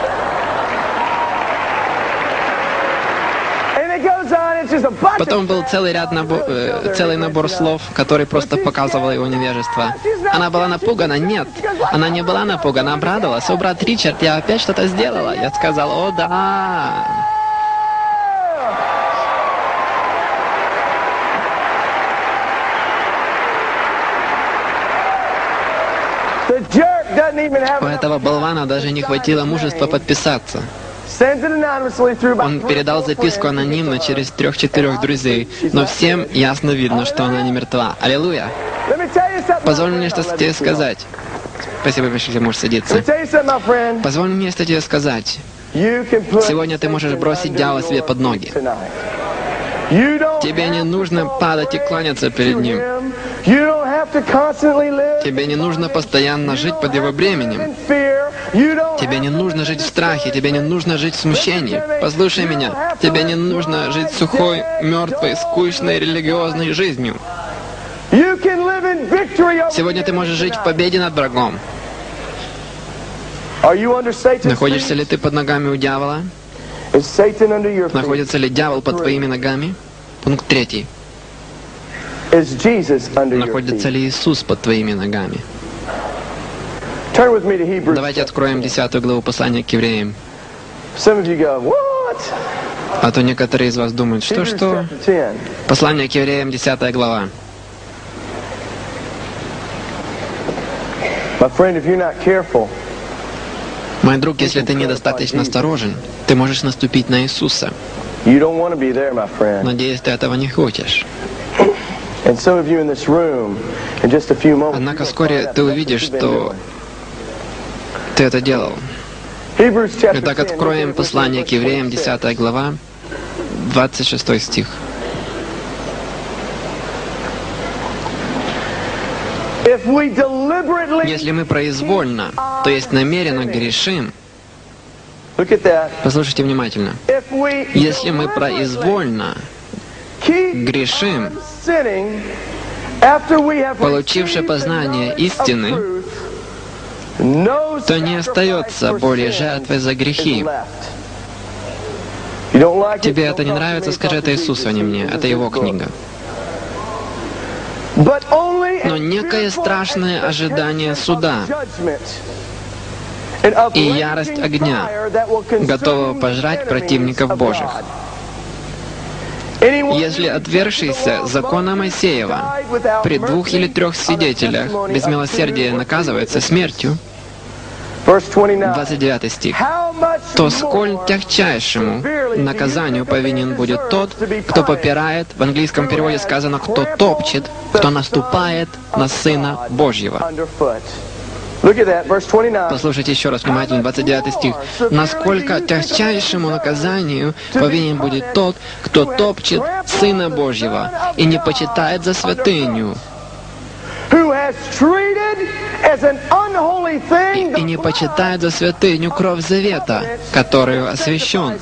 S1: Потом был целый набор слов, который просто показывал его невежество. Она была напугана? Нет. Она не была напугана, обрадовалась. О, брат Ричард, я опять что-то сделала. Я сказал, о, да. У этого болвана даже не хватило мужества подписаться. Он передал записку анонимно через 3-4 друзей, но всем ясно видно, что она не мертва. Аллилуйя! Позволь мне что-то тебе сказать. Спасибо, Миша, можешь садиться. Позволь мне что-то тебе сказать. Сегодня ты можешь бросить дьявола себе под ноги. Тебе не нужно падать и кланяться перед ним. Тебе не нужно постоянно жить под его бременем. Тебе не нужно жить в страхе, тебе не нужно жить в смущении. Послушай меня, тебе не нужно жить сухой, мертвой, скучной, религиозной жизнью. Сегодня ты можешь жить в победе над врагом. Находишься ли ты под ногами у дьявола? Находится ли дьявол под твоими ногами? Пункт 3. Находится ли Иисус под твоими ногами? Давайте откроем 10 главу послания к евреям. А то некоторые из вас думают, что? Послание к евреям, 10 глава. Мой друг, если ты недостаточно осторожен, ты можешь наступить на Иисуса. Надеюсь, ты этого не хочешь. Однако вскоре ты увидишь, что ты это делал. Итак, откроем послание к евреям, 10 глава, 26 стих. Если мы произвольно, то есть намеренно грешим, послушайте внимательно, если мы произвольно грешим, получивши познание истины, то не остается более жертвы за грехи. Тебе это не нравится? Скажи это Иисусу, а не мне. Это Его книга. Но некое страшное ожидание суда и ярость огня, готового пожрать противников Божьих. Если отвергшийся закона Моисеева при 2 или 3 свидетелях без милосердия наказывается смертью, 29 стих, то сколь тягчайшему наказанию повинен будет тот, кто попирает, в английском переводе сказано, кто топчет, кто наступает на Сына Божьего. Послушайте еще раз внимательно, 29 стих. «Насколько тягчайшему наказанию повинен будет тот, кто топчет Сына Божьего и не почитает за святыню, и не почитает за святыню кровь завета, которую освящен,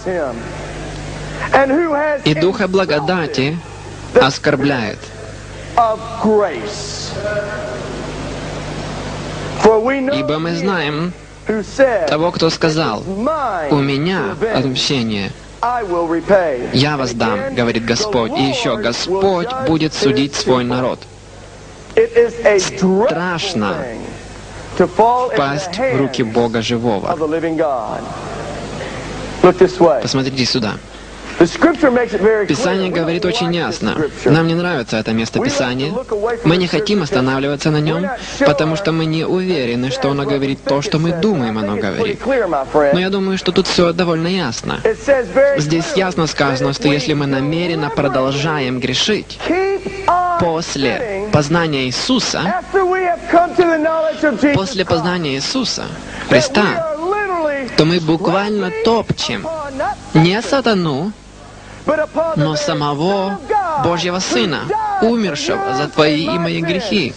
S1: и Духа благодати оскорбляет». Ибо мы знаем того, кто сказал, «У меня отмщение, я воздам, говорит Господь». И еще, Господь будет судить свой народ. Страшно впасть в руки Бога живого. Посмотрите сюда. Писание говорит очень ясно. Нам не нравится это место Писания. Мы не хотим останавливаться на нем, потому что мы не уверены, что оно говорит то, что мы думаем, оно говорит. Но я думаю, что тут все довольно ясно. Здесь ясно сказано, что если мы намеренно продолжаем грешить после познания Иисуса, после познания Иисуса Христа, то мы буквально топчем не сатану, но самого Божьего Сына, умершего за твои и мои грехи.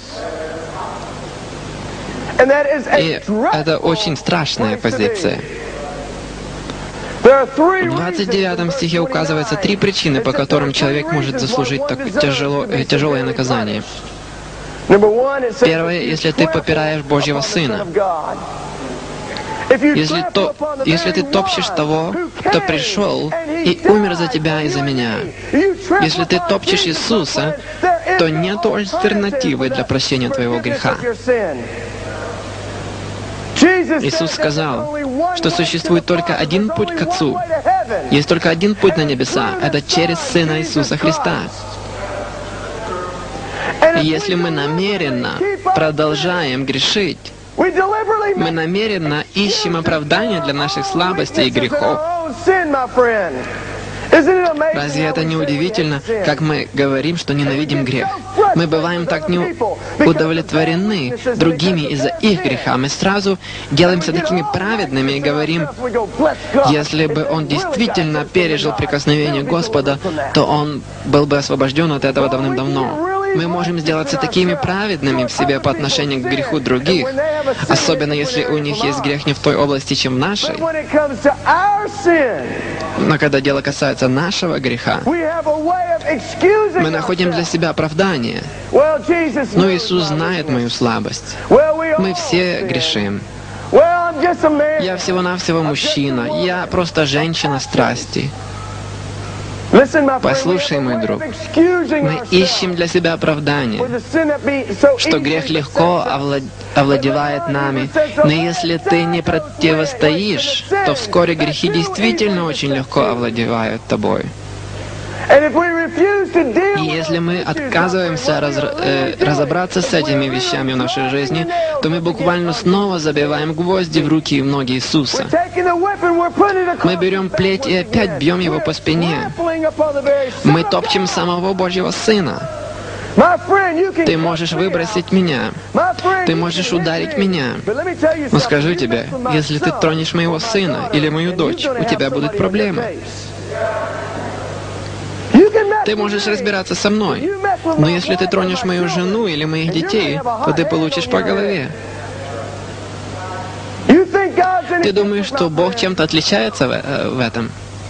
S1: И это очень страшная позиция. В 29 стихе указывается 3 причины, по которым человек может заслужить тяжелое наказание. Первое, если ты попираешь Божьего Сына. Если ты топчешь того, кто пришел и умер за тебя и за меня. Если ты топчешь Иисуса, то нет альтернативы для прощения твоего греха. Иисус сказал, что существует только один путь к Отцу. Есть только один путь на небеса. Это через Сына Иисуса Христа. И если мы намеренно продолжаем грешить, мы намеренно ищем оправдания для наших слабостей и грехов. Разве это не удивительно, как мы говорим, что ненавидим грех? Мы бываем так не удовлетворены другими из-за их греха. Мы сразу делаемся такими праведными и говорим, если бы он действительно пережил прикосновение Господа, то он был бы освобожден от этого давным-давно. Мы можем сделаться такими праведными в себе по отношению к греху других, особенно если у них есть грех не в той области, чем в нашей. Но когда дело касается нашего греха, мы находим для себя оправдание. Но Иисус знает мою слабость. Мы все грешим. Я всего-навсего мужчина. Я просто женщина страсти. Послушай, мой друг, мы ищем для себя оправдание, что грех легко овладевает нами, но если ты не противостоишь, то вскоре грехи действительно очень легко овладевают тобой. И если мы отказываемся разобраться с этими вещами в нашей жизни, то мы буквально снова забиваем гвозди в руки и в ноги Иисуса. Мы берем плеть и опять бьем Его по спине. Мы топчем самого Божьего Сына. Ты можешь выбросить меня. Ты можешь ударить меня. Но скажу тебе, если ты тронешь моего сына или мою дочь, у тебя будут проблемы. Ты можешь разбираться со мной, но если ты тронешь мою жену или моих детей, то ты получишь по голове. Ты думаешь, что Бог чем-то отличается в этом?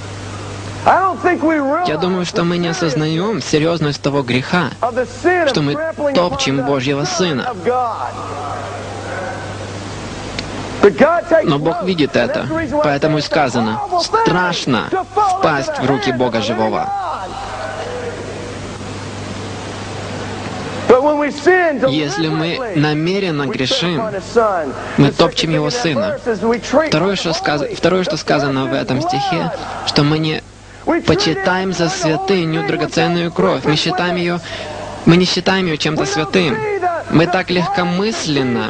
S1: Я думаю, что мы не осознаем серьезность того греха, что мы топчем Божьего Сына. Но Бог видит это, поэтому и сказано, страшно впасть в руки Бога живого. Если мы намеренно грешим, мы топчем Его Сына. Второе, что сказано в этом стихе, что мы не почитаем за святыню драгоценную кровь. Мы не считаем ее чем-то святым. Мы так легкомысленно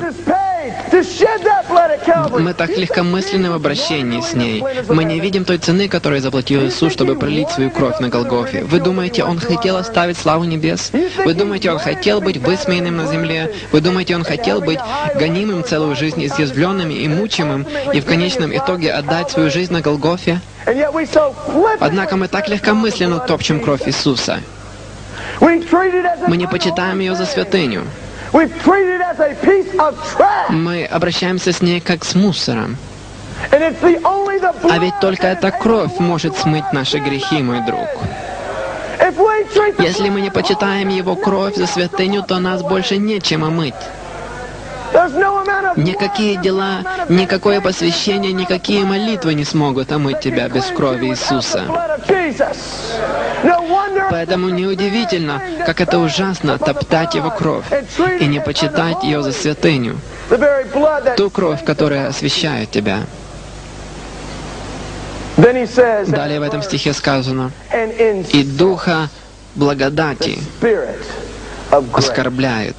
S1: в обращении с ней. Мы не видим той цены, которую заплатил Иисус, чтобы пролить свою кровь на Голгофе. Вы думаете, Он хотел оставить славу небес? Вы думаете, Он хотел быть высмеянным на земле? Вы думаете, Он хотел быть гонимым целую жизнь, изъязвленным и мучимым, и в конечном итоге отдать свою жизнь на Голгофе? Однако мы так легкомысленно топчем кровь Иисуса. Мы не почитаем ее за святыню. Мы обращаемся с ней как с мусором. А ведь только эта кровь может смыть наши грехи, мой друг. Если мы не почитаем Его кровь за святыню, то нас больше нечем омыть. Никакие дела, никакое посвящение, никакие молитвы не смогут омыть тебя без крови Иисуса. Поэтому неудивительно, как это ужасно топтать Его кровь и не почитать ее за святыню, ту кровь, которая освящает тебя. Далее в этом стихе сказано, «И Духа благодати оскорбляет».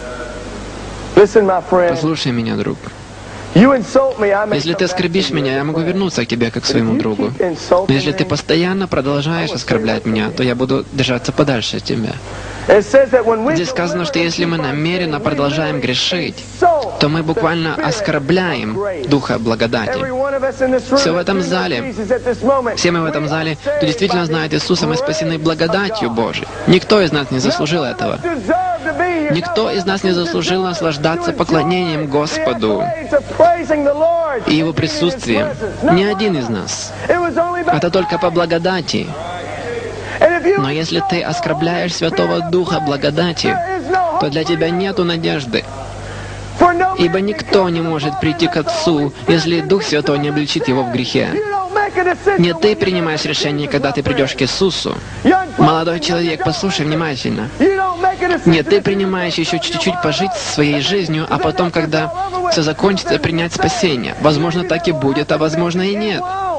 S1: Послушай меня, друг. Если ты оскорбишь меня, я могу вернуться к тебе как к своему другу. Но если ты постоянно продолжаешь оскорблять меня, то я буду держаться подальше от тебя. Здесь сказано, что если мы намеренно продолжаем грешить, то мы буквально оскорбляем Духа благодати. Все мы в этом зале, кто действительно знает Иисуса, мы спасены благодатью Божией. Никто из нас не заслужил этого. Никто из нас не заслужил наслаждаться поклонением Господу и Его присутствием. Ни один из нас. Это только по благодати. Но если ты оскорбляешь Святого Духа благодати, то для тебя нету надежды. Ибо никто не может прийти к Отцу, если Дух Святой не обличит его в грехе. Не ты принимаешь решение, когда ты придешь к Иисусу. Молодой человек, послушай внимательно. Не ты принимаешь еще чуть-чуть пожить своей жизнью, а потом, когда все закончится, принять спасение. Возможно, так и будет, а возможно и нет.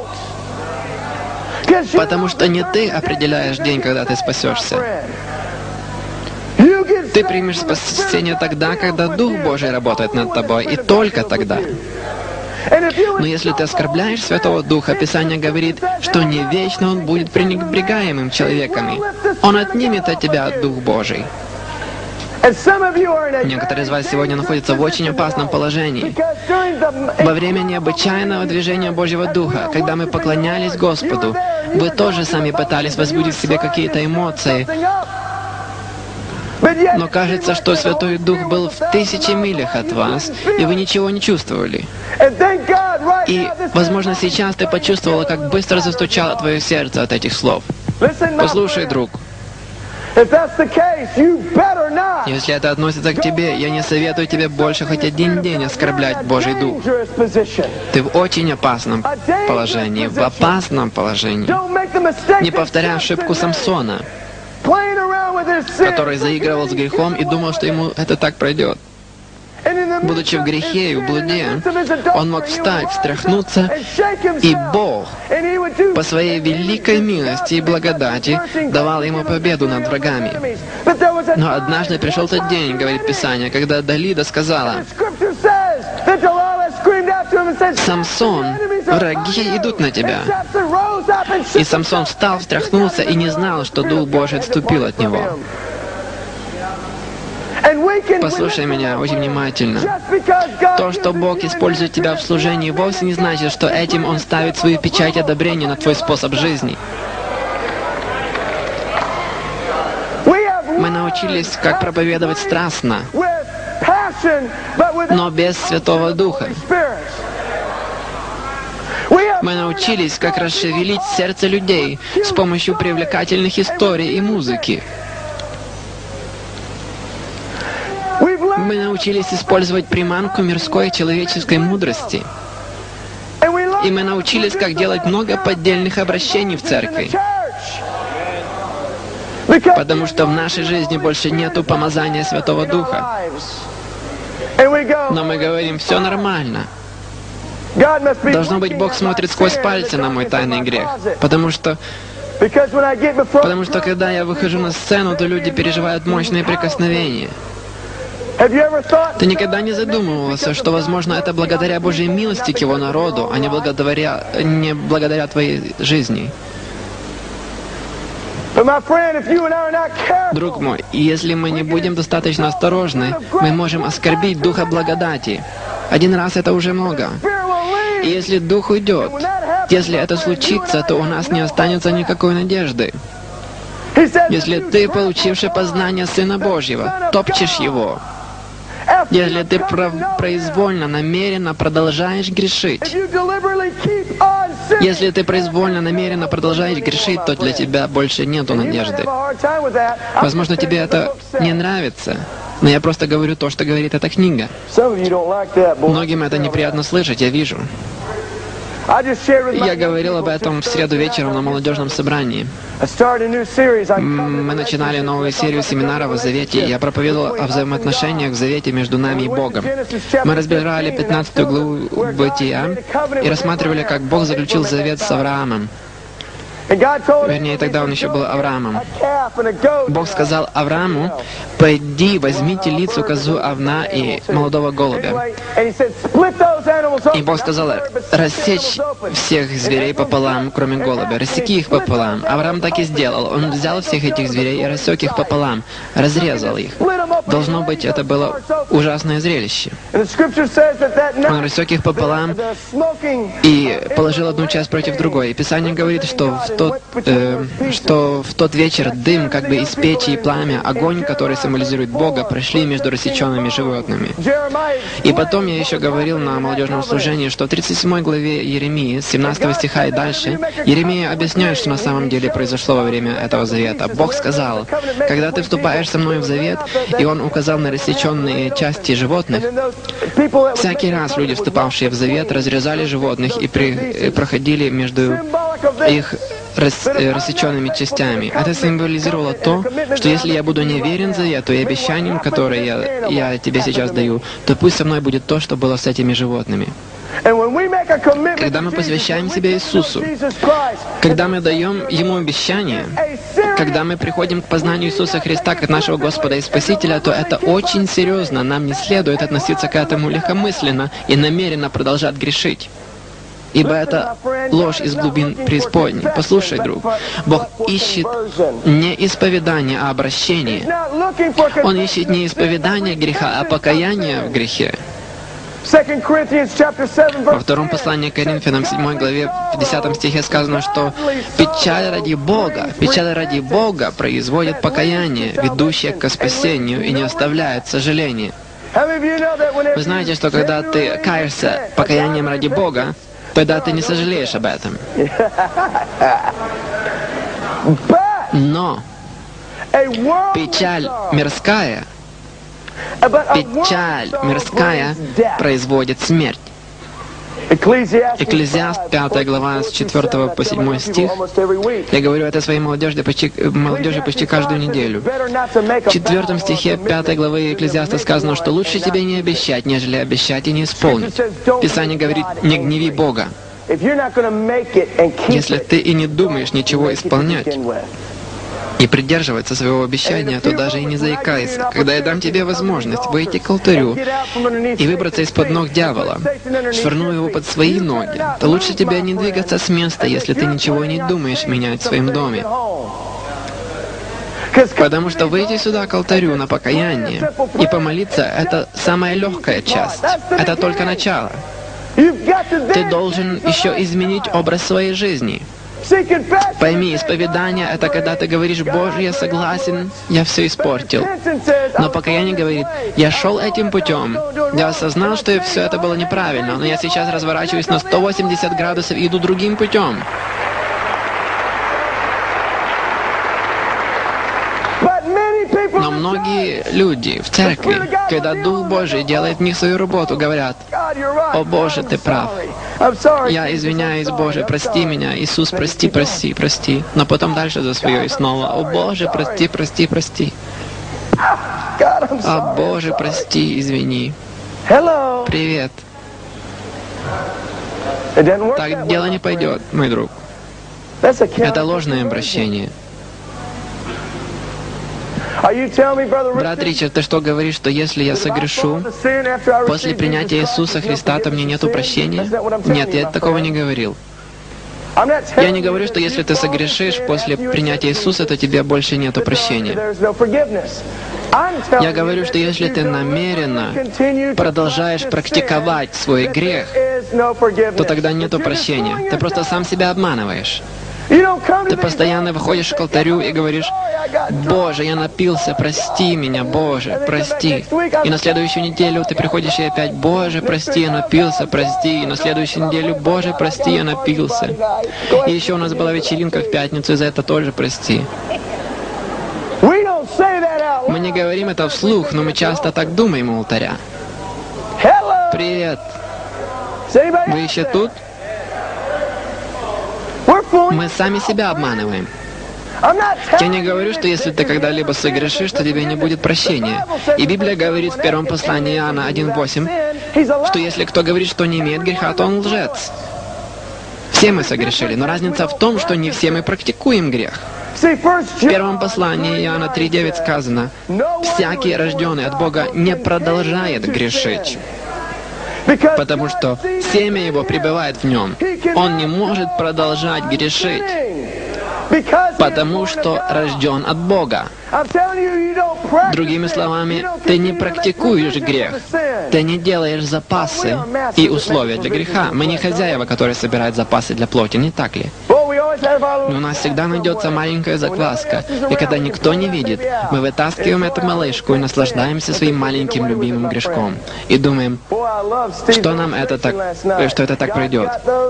S1: Потому что не ты определяешь день, когда ты спасешься. Ты примешь спасение тогда, когда Дух Божий работает над тобой, и только тогда. Но если ты оскорбляешь Святого Духа, Писание говорит, что не вечно Он будет пренебрегаемым человеками. Он отнимет от тебя Дух Божий. Некоторые из вас сегодня находятся в очень опасном положении. Во время необычайного движения Божьего Духа, когда мы поклонялись Господу, вы тоже сами пытались возбудить в себе какие-то эмоции. Но кажется, что Святой Дух был в 1000 милях от вас, и вы ничего не чувствовали. И, возможно, сейчас ты почувствовала, как быстро застучало твое сердце от этих слов. Послушай, друг. Если это относится к тебе, я не советую тебе больше хоть один день оскорблять Божий Дух. Ты в очень опасном положении, в опасном положении. Не повторяй ошибку Самсона, который заигрывал с грехом и думал, что ему это так пройдет. Будучи в грехе и в блуде, он мог встать, встряхнуться, и Бог по своей великой милости и благодати давал ему победу над врагами. Но однажды пришел тот день, говорит Писание, когда Далида сказала: «Самсон, враги идут на тебя». И Самсон встал, встряхнулся и не знал, что Дух Божий отступил от него. Послушай меня очень внимательно. То, что Бог использует тебя в служении, вовсе не значит, что этим Он ставит свою печать одобрения на твой способ жизни. Мы научились, как проповедовать страстно, но без Святого Духа. Мы научились, как расшевелить сердце людей с помощью привлекательных историй и музыки. Мы научились использовать приманку мирской и человеческой мудрости. И мы научились, как делать много поддельных обращений в церкви. Потому что в нашей жизни больше нету помазания Святого Духа. Но мы говорим, все нормально. Должно быть, Бог смотрит сквозь пальцы на мой тайный грех. Потому что когда я выхожу на сцену, то люди переживают мощные прикосновения. Ты никогда не задумывался, что, возможно, это благодаря Божьей милости к Его народу, а не благодаря твоей жизни? Друг мой, если мы не будем достаточно осторожны, мы можем оскорбить Духа благодати. Один раз это уже много. И если Дух уйдет, если это случится, то у нас не останется никакой надежды. Если ты, получивший познание Сына Божьего, топчешь Его, если ты произвольно, намеренно продолжаешь грешить, если ты произвольно, намеренно продолжаешь грешить, то для тебя больше нету надежды. Возможно, тебе это не нравится, но я просто говорю то, что говорит эта книга. Многим это неприятно слышать, я вижу. Я говорил об этом в среду вечером на молодежном собрании. Мы начинали новую серию семинаров о Завете, и я проповедовал о взаимоотношениях в Завете между нами и Богом. Мы разбирали 15 главу Бытия и рассматривали, как Бог заключил завет с Авраамом. Вернее, тогда он еще был Авраамом. Бог сказал Аврааму: «Пойди, возьми телицу, козу, овна и молодого голубя». И Бог сказал: «Рассечь всех зверей пополам, кроме голубя, рассеки их пополам». Авраам так и сделал. Он взял всех этих зверей и рассек их пополам, разрезал их. Должно быть, это было ужасное зрелище. Он рассек их пополам и положил одну часть против другой. И Писание говорит, что в тот вечер дым, как бы из печи и пламя, огонь, который символизирует Бога, прошли между рассеченными животными. И потом я еще говорил на молодежном служении, что в 37 главе Иеремии, с 17 стиха и дальше, Иеремия объясняет, что на самом деле произошло во время этого завета. Бог сказал: «Когда ты вступаешь со мной в завет», и Он указал на рассеченные части животных, всякий раз люди, вступавшие в завет, разрезали животных и проходили между их рассеченными частями. Это символизировало то, что если я буду не верен завету и обещаниям, которые я тебе сейчас даю, то пусть со мной будет то, что было с этими животными. Когда мы посвящаем себя Иисусу, когда мы даем Ему обещание, когда мы приходим к познанию Иисуса Христа как нашего Господа и Спасителя, то это очень серьезно. Нам не следует относиться к этому легкомысленно и намеренно продолжать грешить. Ибо это ложь из глубин преисподней. Послушай, друг, Бог ищет не исповедание, а обращение. Он ищет не исповедание греха, а покаяние в грехе. Во втором послании к Коринфянам, 7 главе, в 10 стихе сказано, что печаль ради Бога производит покаяние, ведущее к спасению и не оставляет сожаления. Вы знаете, что когда ты каешься покаянием ради Бога, тогда ты не сожалеешь об этом. Но печаль мирская производит смерть. Экклезиаст, 5 глава, с 4 по 7 стих. Я говорю это своей молодежи почти каждую неделю. В 4 стихе 5 главы Экклезиаста сказано, что лучше тебе не обещать, нежели обещать и не исполнить. Писание говорит: не гневи Бога, если ты и не думаешь ничего исполнять и придерживаться своего обещания, то даже и не заикайся. Когда я дам тебе возможность выйти к алтарю и выбраться из-под ног дьявола, швырну его под свои ноги, то лучше тебе не двигаться с места, если ты ничего не думаешь менять в своем доме. Потому что выйти сюда к алтарю на покаяние и помолиться — это самая легкая часть. Это только начало. Ты должен еще изменить образ своей жизни. Пойми, исповедание — это когда ты говоришь: «Боже, я согласен, я все испортил». Но покаяние говорит: «Я шел этим путем, я осознал, что все это было неправильно, но я сейчас разворачиваюсь на 180 градусов и иду другим путем». Но многие люди в церкви, когда Дух Божий делает в них свою работу, говорят: «О Боже, Ты прав. Я извиняюсь, Боже, прости меня. Иисус, прости, прости, прости». Но потом дальше за свое и снова: «О Боже, прости, прости, прости. О Боже, прости, извини. Привет». Так дело не пойдет, мой друг. Это ложное обращение. Брат Ричард, ты что говоришь, что если я согрешу после принятия Иисуса Христа, то мне нету прощения? Нет, я такого не говорил. Я не говорю, что если ты согрешишь после принятия Иисуса, то тебе больше нету прощения. Я говорю, что если ты намеренно продолжаешь практиковать свой грех, то тогда нету прощения. Ты просто сам себя обманываешь. Ты постоянно выходишь к алтарю и говоришь: «Боже, я напился, прости меня, Боже, прости». И на следующую неделю ты приходишь и опять: «Боже, прости, я напился, прости». И на следующую неделю: «Боже, прости, я напился». И еще у нас была вечеринка в пятницу, и за это тоже прости. Мы не говорим это вслух, но мы часто так думаем у алтаря. Привет. Вы еще тут? Мы сами себя обманываем. Я не говорю, что если ты когда-либо согрешишь, то тебе не будет прощения. И Библия говорит в первом послании Иоанна 1:8, что если кто говорит, что не имеет греха, то он лжец. Все мы согрешили, но разница в том, что не все мы практикуем грех. В первом послании Иоанна 3:9 сказано: «Всякий, рожденный от Бога, не продолжает грешить, потому что семя его пребывает в нем». Он не может продолжать грешить. Потому что рожден от Бога. Другими словами, ты не практикуешь грех. Ты не делаешь запасы и условия для греха. Мы не хозяева, которые собирают запасы для плоти, не так ли? Но у нас всегда найдется маленькая закваска. И когда никто не видит, мы вытаскиваем эту малышку и наслаждаемся своим маленьким любимым грешком. И думаем, что нам это так, что это так пройдет.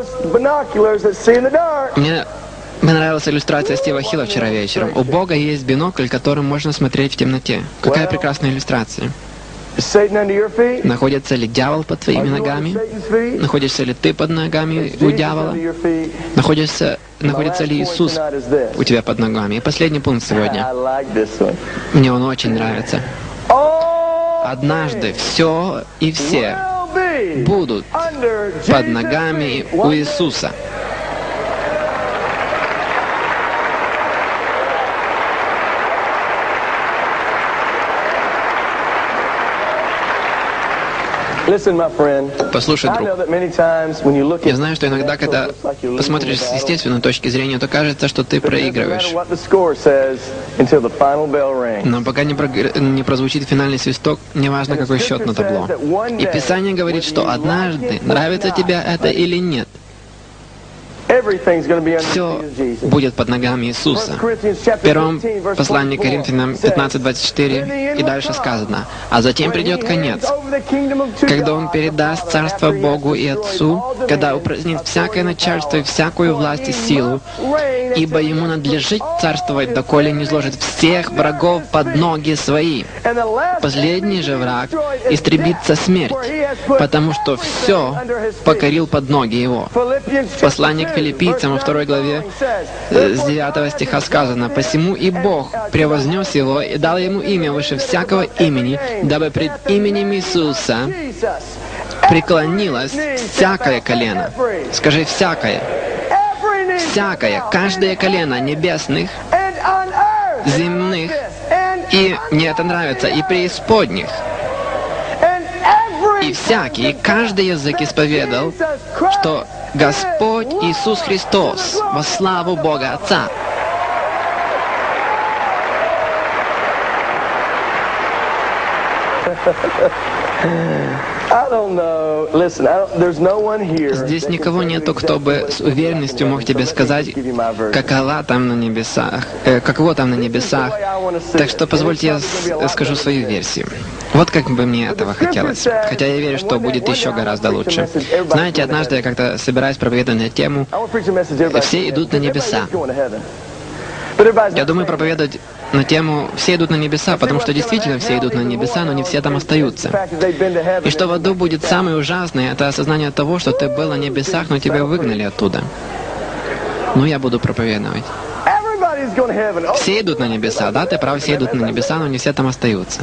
S1: Мне нравилась иллюстрация Стива Хилла вчера вечером. У Бога есть бинокль, которым можно смотреть в темноте. Какая прекрасная иллюстрация. Находится ли дьявол под твоими ногами? Находишься ли ты под ногами у дьявола? Находится ли Иисус у тебя под ногами? И последний пункт сегодня. Мне он очень нравится. Однажды все и все будут под ногами у Иисуса. Послушай, друг, я знаю, что иногда, когда посмотришь с естественной точки зрения, то кажется, что ты проигрываешь. Но пока не прозвучит финальный свисток, неважно, какой счет на табло. И Писание говорит, что однажды, нравится тебе это или нет, все будет под ногами Иисуса. В первом послании к Коринфянам 15:24 и дальше сказано: «А затем придет конец, когда Он передаст царство Богу и Отцу, когда упразднит всякое начальство и всякую власть и силу, ибо Ему надлежит царствовать, доколе не изложит всех врагов под ноги Свои. Последний же враг истребится смерть, потому что все покорил под ноги Его». Послание к Филиппийцам во 2 главе с 9 стиха сказано: «Посему и Бог превознес Его и дал Ему имя выше всякого имени, дабы пред именем Иисуса преклонилось всякое колено». Скажи: всякое. Всякое, каждое колено небесных, земных, и мне это нравится, и преисподних. И всякий, и каждый язык исповедал, что Господь Иисус Христос во славу Бога Отца. Здесь никого нету, кто бы с уверенностью мог тебе сказать, каково там на небесах. Так что позвольте я скажу свою версию. Вот как бы мне этого хотелось. Хотя я верю, что будет еще гораздо лучше. Знаете, однажды я как-то собираюсь проповедовать на тему «Все идут на небеса». Я думаю проповедовать на тему «Все идут на небеса», потому что действительно все идут на небеса, но не все там остаются. И что в аду будет самое ужасное, это осознание того, что ты был на небесах, но тебя выгнали оттуда. Ну, я буду проповедовать. Все идут на небеса, да, ты прав, все идут на небеса, но не все там остаются.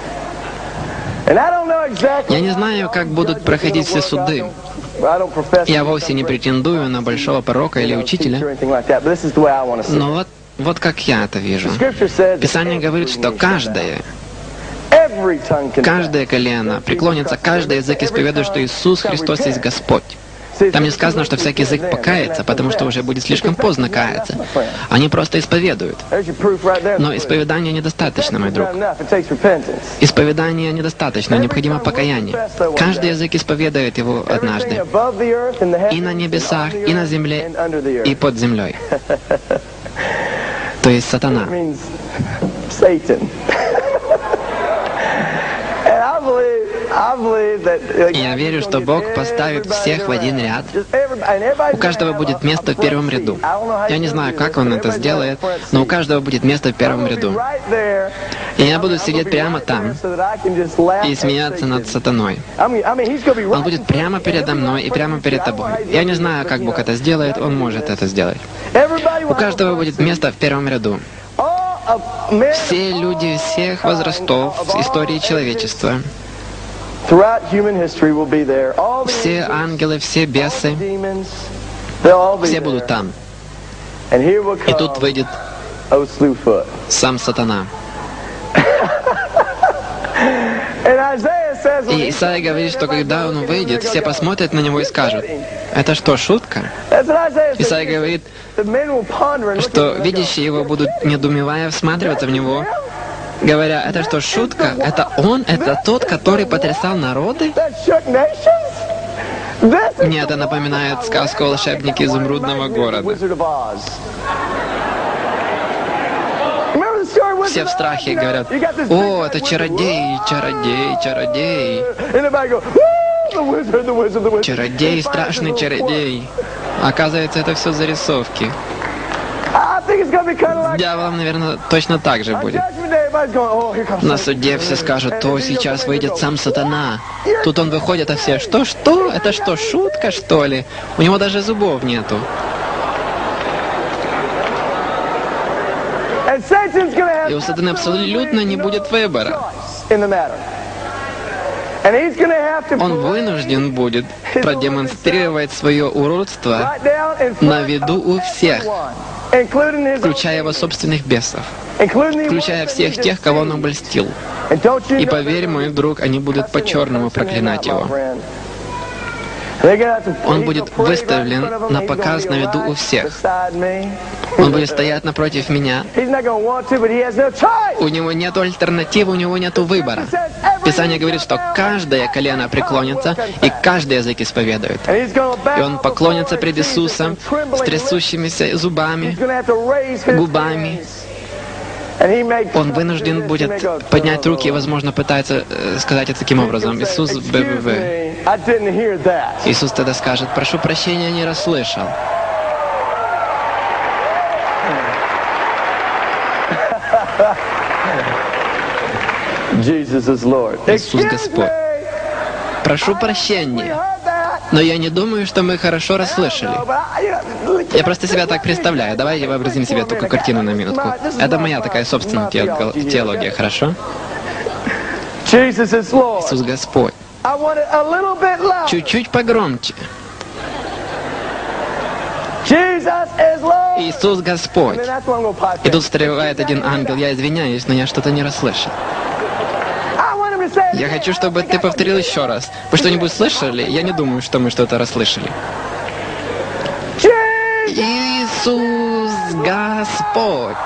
S1: Я не знаю, как будут проходить все суды. Я вовсе не претендую на большого пророка или учителя, но вот как я это вижу. Писание говорит, что каждое колено преклонится, каждый язык исповедует, что Иисус Христос есть Господь. Там не сказано, что всякий язык покается, потому что уже будет слишком поздно каяться. Они просто исповедуют. Но исповедания недостаточно, мой друг. Исповедания недостаточно, необходимо покаяние. Каждый язык исповедует его однажды. И на небесах, и на земле, и под землей. То есть сатана. Я верю, что Бог поставит всех в один ряд. У каждого будет место в первом ряду. Я не знаю, как Он это сделает, но у каждого будет место в первом ряду. И я буду сидеть прямо там и смеяться над сатаной. Он будет прямо передо мной и прямо перед тобой. Я не знаю, как Бог это сделает, Он может это сделать. У каждого будет место в первом ряду. Все люди всех возрастов с истории человечества, все ангелы, все бесы, все будут там. И тут выйдет сам сатана. И Исайя говорит, что когда он выйдет, все посмотрят на него и скажут: это что, шутка? Исайя говорит, что видящие его будут, недоумевая, всматриваться в него, говоря: это что, шутка? Это он? Это тот, который потрясал народы? Мне это напоминает сказку о волшебнике изумрудного города. Все в страхе говорят: о, это чародей, чародей, чародей. Чародей, страшный чародей. Оказывается, это все зарисовки. С дьяволом, наверное, точно так же будет. На суде все скажут: то сейчас выйдет сам сатана. Тут он выходит, а все: что? Это что, шутка, что ли? У него даже зубов нету. И у сатаны абсолютно не будет выбора. Он вынужден будет продемонстрировать свое уродство на виду у всех, включая его собственных бесов, включая всех тех, кого он обольстил. И поверь, мой друг, они будут по-черному проклинать его. Он будет выставлен на показ на виду у всех. Он будет стоять напротив меня. У него нет альтернативы, у него нет выбора. Писание говорит, что каждое колено преклонится, и каждый язык исповедует. И он поклонится пред Иисусом с трясущимися зубами, губами. Он вынужден будет поднять руки и, возможно, пытается сказать это таким образом: Иисус, ББВ. Иисус тогда скажет: прошу прощения, не расслышал. Иисус Господь. Прошу прощения, но я не думаю, что мы хорошо расслышали. Я просто себя так представляю. Давайте вообразим себе такую картину на минутку. Это моя такая собственная теология, хорошо? Иисус Господь. Чуть-чуть погромче. Иисус Господь. И тут встревает один ангел: я извиняюсь, но я что-то не расслышал. Я хочу, чтобы ты повторил еще раз. Вы что-нибудь слышали? Я не думаю, что мы что-то расслышали. Иисус Господь.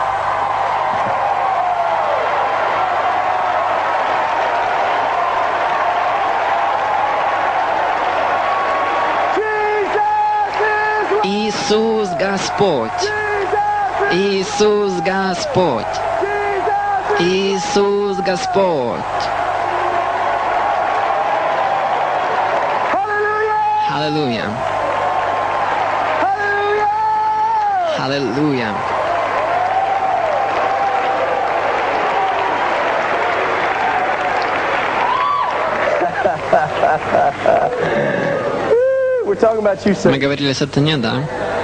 S1: Иисус Господь. Иисус Господь. Иисус Господь. Аллилуйя. Аллилуйя. Мы говорили о сатане, да?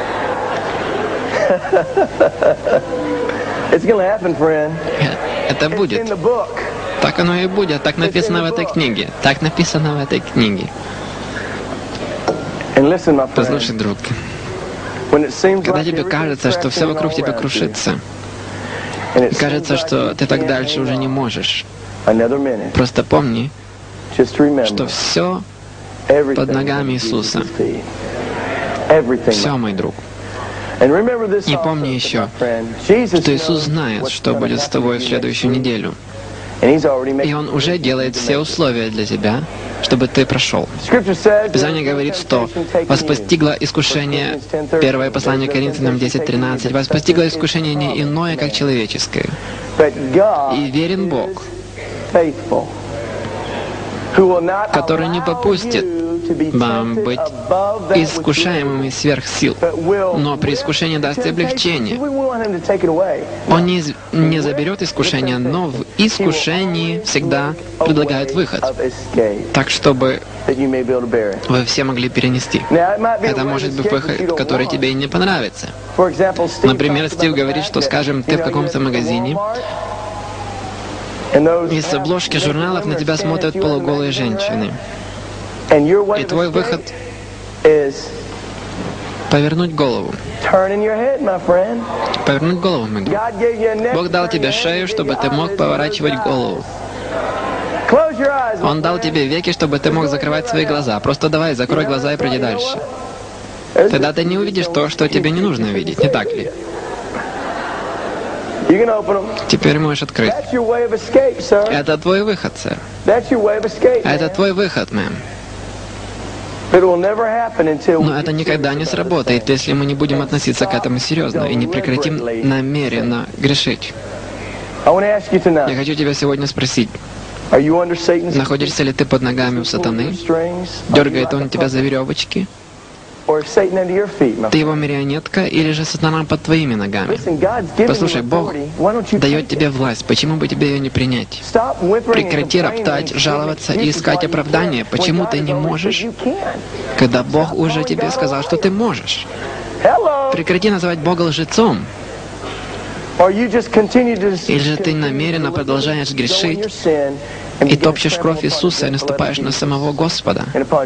S1: Это будет. Так оно и будет. Так написано в этой книге. Так написано в этой книге. Послушай, друг. Когда тебе кажется, что все вокруг тебя крушится, и кажется, что ты так дальше уже не можешь, просто помни, что все под ногами Иисуса. Все, мой друг. И помни еще, что Иисус знает, что будет с тобой в следующую неделю. И Он уже делает все условия для тебя, чтобы ты прошел. Писание говорит, что вас постигло искушение, первое послание Коринфянам 10:13, вас постигло искушение не иное, как человеческое. И верен Бог, который не попустит вам быть искушаемыми сверх сил, но при искушении даст облегчение. Он не заберет искушение, но в искушении всегда предлагает выход, так чтобы вы все могли перенести. Это может быть выход, который тебе и не понравится. Например, Стив говорит, что, скажем, ты в каком-то магазине, и с обложки журналов на тебя смотрят полуголые женщины. И твой выход — повернуть голову. Повернуть голову, мой друг. Бог дал тебе шею, чтобы ты мог поворачивать голову. Он дал тебе веки, чтобы ты мог закрывать свои глаза. Просто давай, закрой глаза и пройди дальше. Тогда ты не увидишь то, что тебе не нужно видеть, не так ли? Теперь можешь открыть. Это твой выход, сэр. Это твой выход, мэм. Но это никогда не сработает, если мы не будем относиться к этому серьезно и не прекратим намеренно грешить. Я хочу тебя сегодня спросить. Находишься ли ты под ногами у сатаны? Дергает он тебя за веревочки? Ты его марионетка или же сатана под твоими ногами? Послушай, Бог дает тебе власть. Почему бы тебе ее не принять? Прекрати роптать, жаловаться и искать оправдания. Почему ты не можешь, когда Бог уже тебе сказал, что ты можешь? Прекрати называть Бога лжецом. Или же ты намеренно продолжаешь грешить и топчешь кровь Иисуса и наступаешь на самого Господа.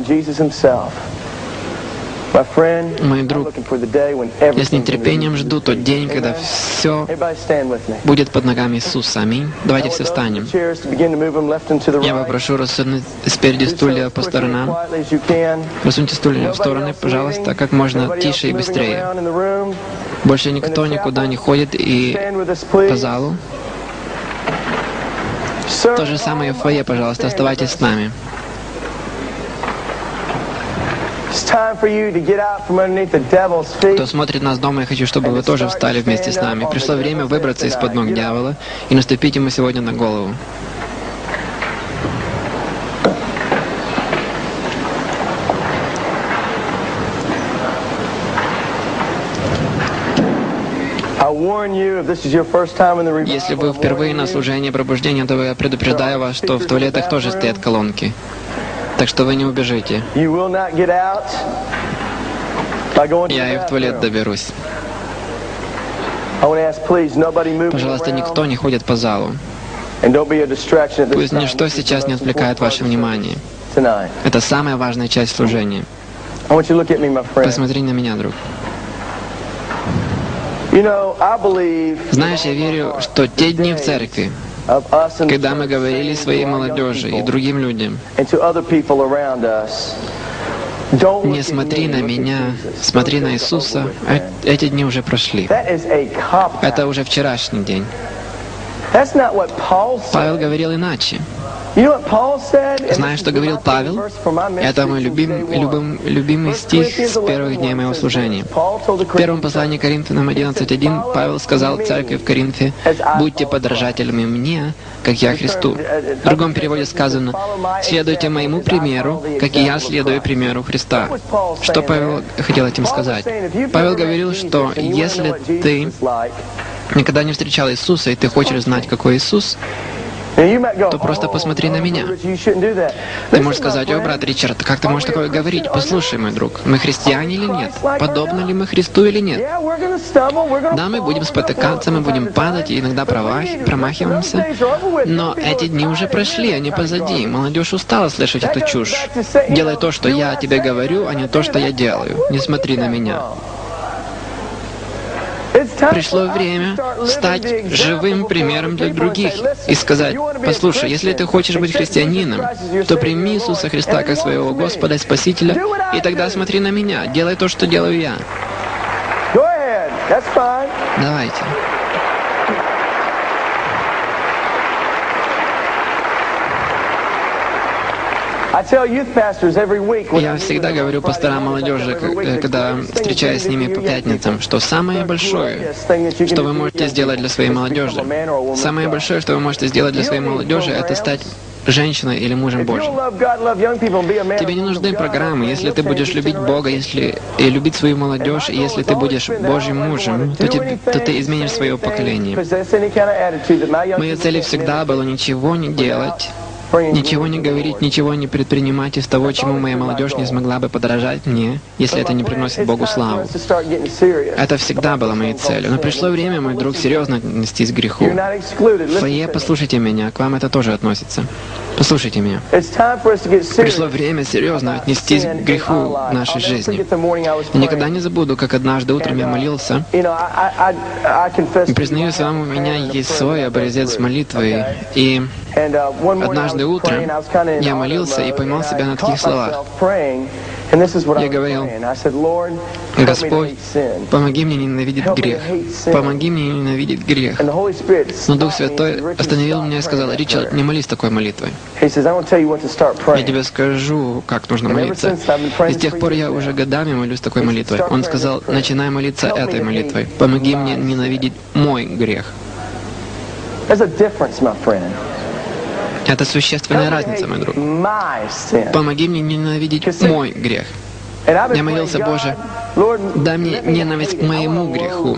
S1: Мой друг, я с нетерпением жду тот день, когда все будет под ногами Иисуса. Аминь. Давайте все встанем. Я попрошу рассунуть спереди стулья по сторонам. Рассуньте стулья в стороны, пожалуйста, как можно тише и быстрее. Больше никто никуда не ходит и по залу. То же самое в фойе, пожалуйста, оставайтесь с нами. Кто смотрит нас дома, я хочу, чтобы вы тоже встали вместе с нами. Пришло время выбраться из-под ног дьявола и наступить ему сегодня на голову. Если вы впервые на служении пробуждения, то я предупреждаю вас, что в туалетах тоже стоят колонки. Так что вы не убежите. Я и в туалет доберусь. Пожалуйста, никто не ходит по залу. Пусть ничто сейчас не отвлекает ваше внимание. Это самая важная часть служения. Посмотри на меня, друг. Знаешь, я верю, что те дни в церкви, когда мы говорили своей молодежи и другим людям, не смотри на меня, смотри на Иисуса, эти дни уже прошли. Это уже вчерашний день. Павел говорил иначе. Знаешь, что говорил Павел? Это мой любимый стих с первых дней моего служения. В первом послании Коринфянам 11:1 Павел сказал церкви в Коринфе: «Будьте подражателями мне, как я Христу». В другом переводе сказано: «Следуйте моему примеру, как и я следую примеру Христа». Что Павел хотел этим сказать? Павел говорил, что если ты никогда не встречал Иисуса, и ты хочешь знать, какой Иисус, то просто посмотри на меня. Ты можешь сказать: «О, брат Ричард, как ты можешь такое говорить?» Послушай, мой друг, мы христиане или нет? Подобны ли мы Христу или нет? Да, мы будем спотыкаться, мы будем падать и иногда промахиваемся. Но эти дни уже прошли, они позади. Молодежь устала слышать эту чушь. Делай то, что я тебе говорю, а не то, что я делаю. Не смотри на меня. Пришло время стать живым примером для других и сказать: послушай, если ты хочешь быть христианином, то прими Иисуса Христа как своего Господа и Спасителя, и тогда смотри на меня, делай то, что делаю я. Давайте. Я всегда говорю пасторам молодежи, когда встречаюсь с ними по пятницам, что самое большое, что вы можете сделать для своей молодежи, самое большое, что вы можете сделать для своей молодежи, это стать женщиной или мужем Божьим. Тебе не нужны программы. Если ты будешь любить Бога, и любить свою молодежь, и если ты будешь Божьим мужем, то ты изменишь свое поколение. Моей целью всегда было ничего не делать, ничего не говорить, ничего не предпринимать из того, чему моя молодежь не смогла бы подражать мне, если это не приносит Богу славу. Это всегда было моей целью. Но пришло время, мой друг, серьезно отнестись к греху. В фойе, послушайте меня, к вам это тоже относится. Послушайте меня. Пришло время серьезно отнестись к греху в нашей жизни. Я никогда не забуду, как однажды утром я молился. И признаюсь вам, у меня есть свой образец молитвы. И однажды утром я молился и поймал себя на таких словах. Я говорил: Господь, помоги мне ненавидеть грех. Помоги мне ненавидеть грех. Но Дух Святой остановил меня и сказал: Ричард, не молись такой молитвой. Я тебе скажу, как нужно молиться. И с тех пор я уже годами молюсь такой молитвой. Он сказал: начинай молиться этой молитвой. Помоги мне ненавидеть мой грех. Это существенная разница, мой друг. Помоги мне ненавидеть мой грех. Я молился: Боже, дай мне ненависть к моему греху.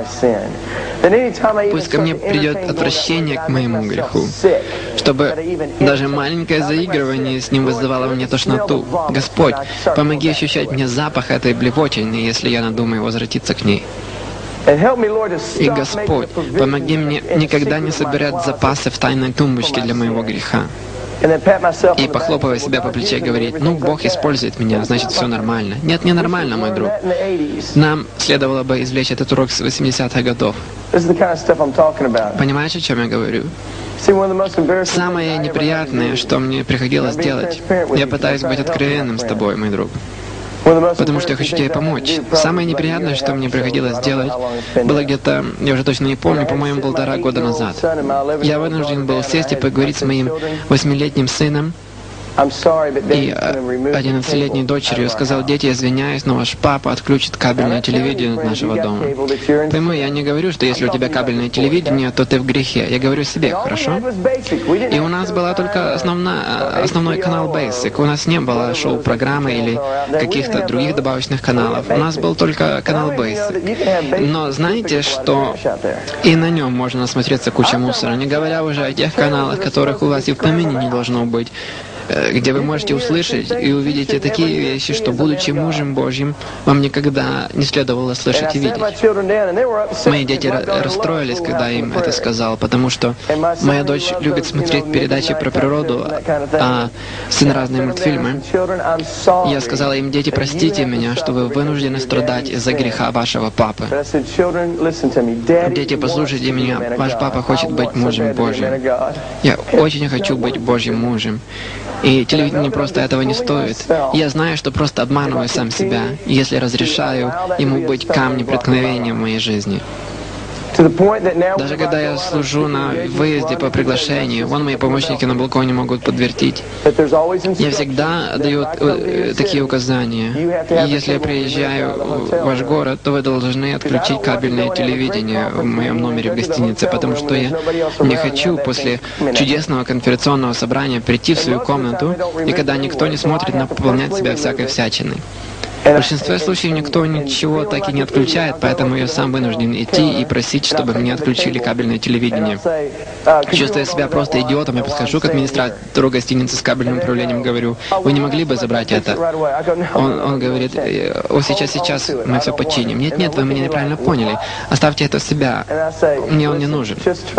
S1: Пусть ко мне придет отвращение к моему греху, чтобы даже маленькое заигрывание с ним вызывало мне тошноту. Господь, помоги ощущать мне запах этой блевотины, если я надумаю возвратиться к ней. И, Господь, помоги мне никогда не собирать запасы в тайной тумбочке для моего греха. И, похлопывая себя по плече, говорить: ну, Бог использует меня, значит, все нормально. Нет, не нормально, мой друг. Нам следовало бы извлечь этот урок с 80-х годов. Понимаешь, о чем я говорю? Самое неприятное, что мне приходилось делать, я пытаюсь быть откровенным с тобой, мой друг, потому что я хочу тебе помочь. Самое неприятное, что мне приходилось делать, было где-то, я уже точно не помню, по-моему, 1,5 года назад. Я вынужден был сесть и поговорить с моим 8-летним сыном и 11-летней дочерью. Сказал: дети, извиняюсь, но ваш папа отключит кабельное телевидение от нашего дома. Пойму, я не говорю, что если у тебя кабельное телевидение, то ты в грехе. Я говорю себе, хорошо? И у нас была только основной канал Basic. У нас не было шоу-программы или каких-то других добавочных каналов. У нас был только канал Basic. Но знаете, что и на нем можно насмотреться куча мусора, не говоря уже о тех каналах, которых у вас и в помине не должно быть, где вы можете услышать и увидеть такие вещи, что, будучи мужем Божьим, вам никогда не следовало слышать и видеть. Мои дети расстроились, когда я им это сказал, потому что моя дочь любит смотреть передачи про природу, сын разные мультфильмы. Я сказала им: дети, простите меня, что вы вынуждены страдать из-за греха вашего папы. Дети, послушайте меня, ваш папа хочет быть мужем Божьим. Я очень хочу быть Божьим мужем. И телевидение просто этого не стоит. Я знаю, что просто обманываю сам себя, если разрешаю ему быть камнем преткновения в моей жизни. Даже когда я служу на выезде по приглашению, вон мои помощники на балконе могут подтвердить, я всегда даю такие указания. И если я приезжаю в ваш город, то вы должны отключить кабельное телевидение в моем номере в гостинице, потому что я не хочу после чудесного конференционного собрания прийти в свою комнату, и когда никто не смотрит, наполнять себя всякой всячиной. В большинстве случаев никто ничего так и не отключает, поэтому я сам вынужден идти и просить, чтобы мне отключили кабельное телевидение. Чувствуя себя просто идиотом, я подхожу к администратору гостиницы с кабельным управлением, говорю: вы не могли бы забрать это? Он говорит: о, сейчас мы все починим. Нет, вы меня неправильно поняли. Оставьте это себя. Мне он не нужен.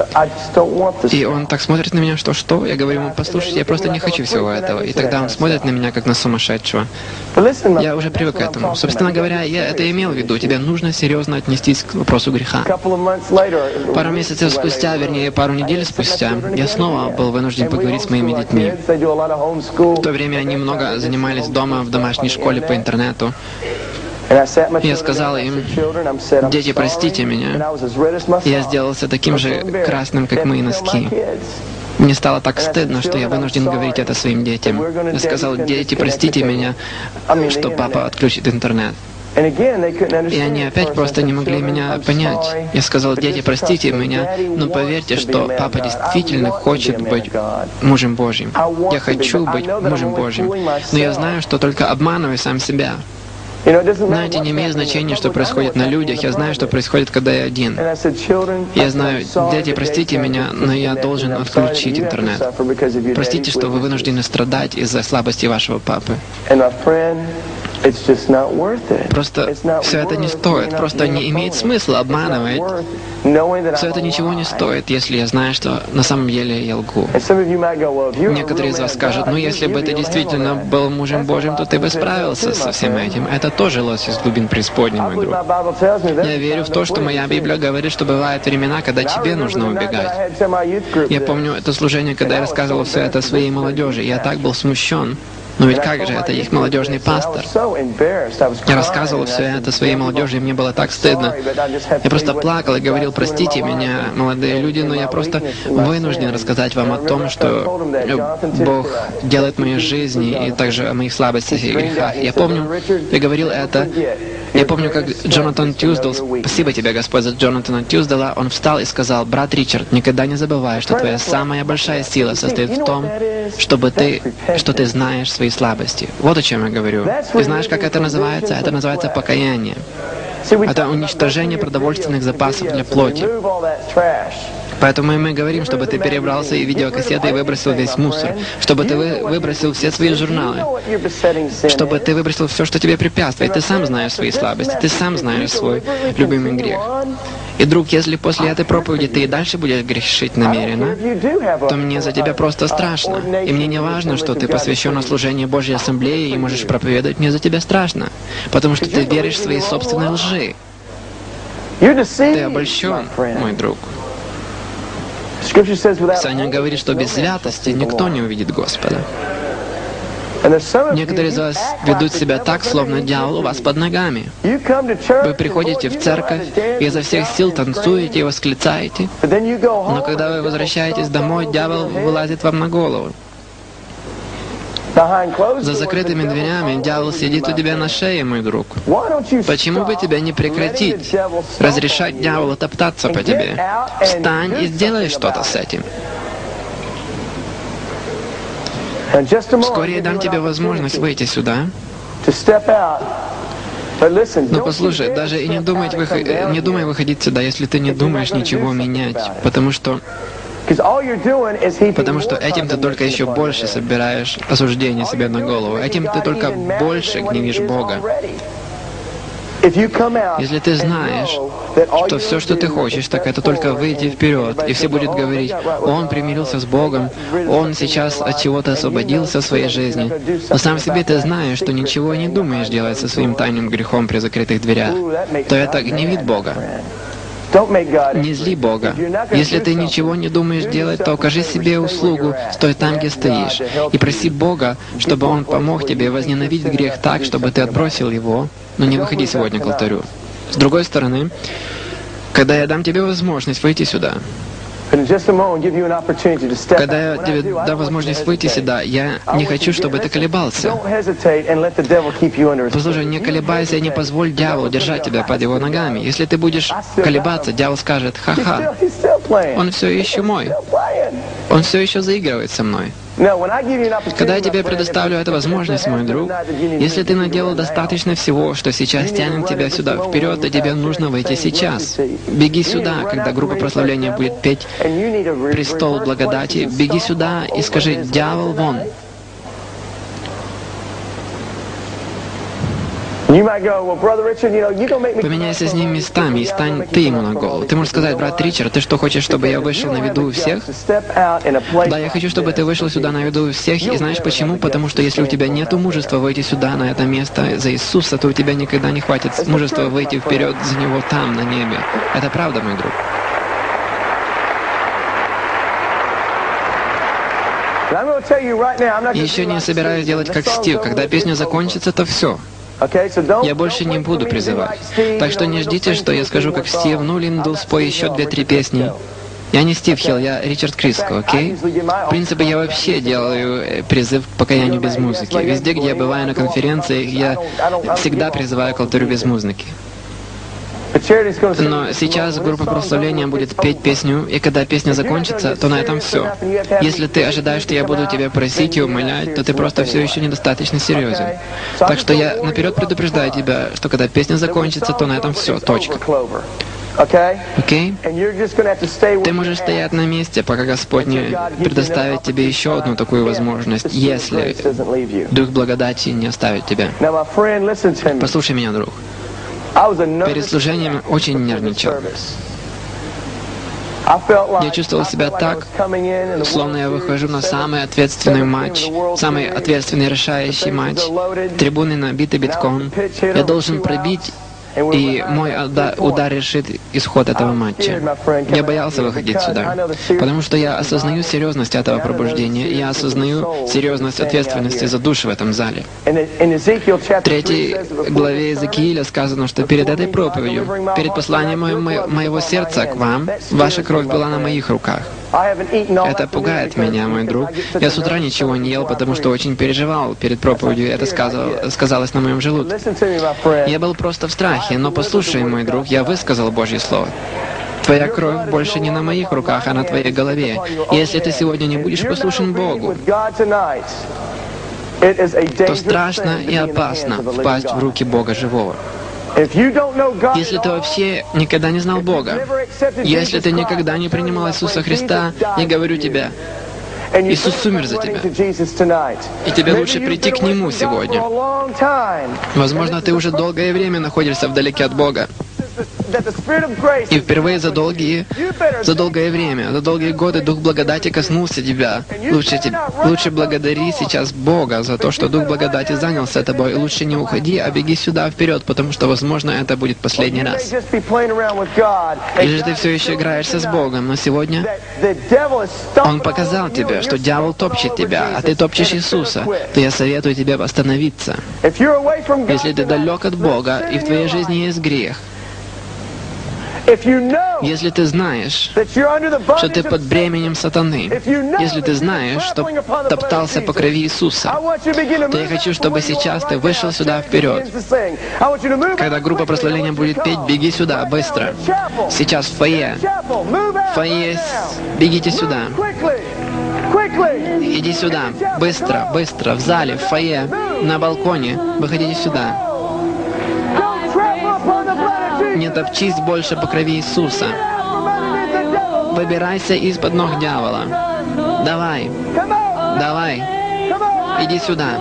S1: И он так смотрит на меня, что? Я говорю ему: послушайте, я просто не хочу всего этого. И тогда он смотрит на меня, как на сумасшедшего. Я уже привык к этому. Собственно говоря, я это имел в виду. Тебе нужно серьезно отнестись к вопросу греха. Пару месяцев спустя, вернее, пару недель спустя, я снова был вынужден поговорить с моими детьми. В то время они много занимались дома в домашней школе по интернету. Я сказал им: дети, простите меня. Я сделался таким же красным, как мои носки. Мне стало так стыдно, что я вынужден говорить это своим детям. Я сказал: дети, простите меня, что папа отключит интернет. И они опять просто не могли меня понять. Я сказал: дети, простите меня, но поверьте, что папа действительно хочет быть мужем Божьим. Я хочу быть мужем Божьим, но я знаю, что только обманываю сам себя. Знаете, не имеет значения, что происходит на людях. Я знаю, что происходит, когда я один. Я знаю: дети, простите меня, но я должен отключить интернет. Простите, что вы вынуждены страдать из-за слабости вашего папы. Просто все это не стоит, просто не имеет смысла обманывать. Все это ничего не стоит, если я знаю, что на самом деле я лгу. Некоторые из вас скажут, ну если бы ты действительно был мужем Божьим, то ты бы справился со всем этим. Это тоже ложь из глубин преисподней, мой друг. Я верю в то, что моя Библия говорит, что бывают времена, когда тебе нужно убегать. Я помню это служение, когда я рассказывал все это своей молодежи, я так был смущен. Но ведь как же, это их молодежный пастор. Я рассказывал все это своей молодежи, и мне было так стыдно. Я просто плакал и говорил, простите меня, молодые люди, но я просто вынужден рассказать вам о том, что Бог делает в моей жизни, и также о моих слабостях и грехах. Я помню, я говорил это. Я помню, как Джонатан Тьюздал, спасибо тебе, Господь, за Джонатана Тьюздала, он встал и сказал, брат Ричард, никогда не забывай, что твоя самая большая сила состоит в том, что ты знаешь свои слабости. Вот о чем я говорю. Ты знаешь, как это называется? Это называется покаяние. Это уничтожение продовольственных запасов для плоти. Поэтому мы говорим, чтобы ты перебрал свои видеокассеты и выбросил весь мусор, чтобы ты выбросил все свои журналы, чтобы ты выбросил все, что тебе препятствует. Ты сам знаешь свои слабости, ты сам знаешь свой любимый грех. И, друг, если после этой проповеди ты и дальше будешь грешить намеренно, то мне за тебя просто страшно. И мне не важно, что ты посвящен на служение Божьей Ассамблеи и можешь проповедовать, мне за тебя страшно, потому что ты веришь в свои собственные лжи. Ты обольщен, мой друг. Писание говорит, что без святости никто не увидит Господа. Некоторые из вас ведут себя так, словно дьявол у вас под ногами. Вы приходите в церковь и изо всех сил танцуете и восклицаете, но когда вы возвращаетесь домой, дьявол вылазит вам на голову. За закрытыми дверями дьявол сидит у тебя на шее, мой друг. Почему бы тебе не прекратить разрешать дьяволу топтаться по тебе? Встань и сделай что-то с этим. Вскоре я дам тебе возможность выйти сюда. Но послушай, даже и не думай выходить сюда, если ты не думаешь ничего менять, потому что этим ты только еще больше собираешь осуждение себе на голову. Этим ты только больше гневишь Бога. Если ты знаешь, что все, что ты хочешь, так это только выйти вперед, и все будут говорить, он примирился с Богом, он сейчас от чего-то освободился в своей жизни, но сам себе ты знаешь, что ничего не думаешь делать со своим тайным грехом при закрытых дверях, то это гневит Бога. Не зли Бога. Если ты ничего не думаешь делать, то окажи себе услугу, стой там, где стоишь, и проси Бога, чтобы Он помог тебе возненавидеть грех так, чтобы ты отбросил его, но не выходи сегодня к алтарю. С другой стороны, когда я дам тебе возможность выйти сюда, когда я тебе дам возможность выйти сюда, я не хочу, чтобы ты колебался. Послушай, не колебайся и не позволь дьяволу держать тебя под его ногами. Если ты будешь колебаться, дьявол скажет, ха-ха, он все еще мой. Он все еще заигрывает со мной. Когда я тебе предоставлю эту возможность, мой друг, если ты наделал достаточно всего, что сейчас тянет тебя сюда вперед, то тебе нужно выйти сейчас. Беги сюда, когда группа прославления будет петь «Престол благодати», беги сюда и скажи «Дьявол, вон». Поменяйся с ним местами и стань ты ему на голову. Ты можешь сказать, брат Ричард, ты что, хочешь, чтобы я вышел на виду у всех? Да, я хочу, чтобы ты вышел сюда на виду у всех. И знаешь почему? Потому что если у тебя нет мужества выйти сюда, на это место, за Иисуса, то у тебя никогда не хватит мужества выйти вперед за Него там, на небе. Это правда, мой друг. Еще не собираюсь делать как Стив. Когда песня закончится, то все. Я больше не буду призывать. Так что не ждите, что я скажу, как Стив, ну, Линдл, спой еще 2-3 песни. Я не Стив Хилл, я Ричард Криско, окей? В принципе, я вообще делаю призыв к покаянию без музыки. Везде, где я бываю на конференциях, я всегда призываю к алтарю без музыки. Но сейчас группа прославления будет петь песню, и когда песня закончится, то на этом все. Если ты ожидаешь, что я буду тебя просить и умолять, то ты просто все еще недостаточно серьезен. Так что я наперед предупреждаю тебя, что когда песня закончится, то на этом все, точка. Окей? Ты можешь стоять на месте, пока Господь не предоставит тебе еще одну такую возможность, если Дух благодати не оставит тебя. Послушай меня, друг. Перед служением очень нервничал. Я чувствовал себя так, словно я выхожу на самый ответственный матч, самый ответственный решающий матч. Трибуны набиты битком. Я должен пробить, и мой удар решит исход этого матча. Я боялся выходить сюда, потому что я осознаю серьезность этого пробуждения, и я осознаю серьезность ответственности за души в этом зале. В 3 главе Иезекииля сказано, что перед этой проповедью, перед посланием моего сердца к вам, ваша кровь была на моих руках. Это пугает меня, мой друг. Я с утра ничего не ел, потому что очень переживал перед проповедью, и это сказалось на моем желудке. Я был просто в страхе, но послушай, мой друг, я высказал Божье Слово. Твоя кровь больше не на моих руках, а на твоей голове. Если ты сегодня не будешь послушен Богу, то страшно и опасно впасть в руки Бога живого. Если ты вообще никогда не знал Бога, если ты никогда не принимал Иисуса Христа, я говорю тебе, Иисус умер за тебя. И тебе лучше прийти к Нему сегодня. Возможно, ты уже долгое время находишься вдалеке от Бога. И впервые за долгое время, за долгие годы Дух благодати коснулся тебя. Лучше благодари сейчас Бога за то, что Дух благодати занялся тобой. И лучше не уходи, а беги сюда вперед, потому что, возможно, это будет последний раз. Или же ты все еще играешься с Богом, но сегодня Он показал тебе, что дьявол топчет тебя, а ты топчешь Иисуса, то я советую тебе остановиться. Если ты далек от Бога, и в твоей жизни есть грех, если ты знаешь, что ты под бременем сатаны, если ты знаешь, что топтался по крови Иисуса, то я хочу, чтобы сейчас ты вышел сюда вперед. Когда группа прославления будет петь, беги сюда, быстро. Сейчас в фойе. Бегите сюда. Иди сюда, быстро, быстро, в зале, в фойе, на балконе. Выходите сюда. Не топчись больше по крови Иисуса. Выбирайся из-под ног дьявола. Давай. Иди сюда.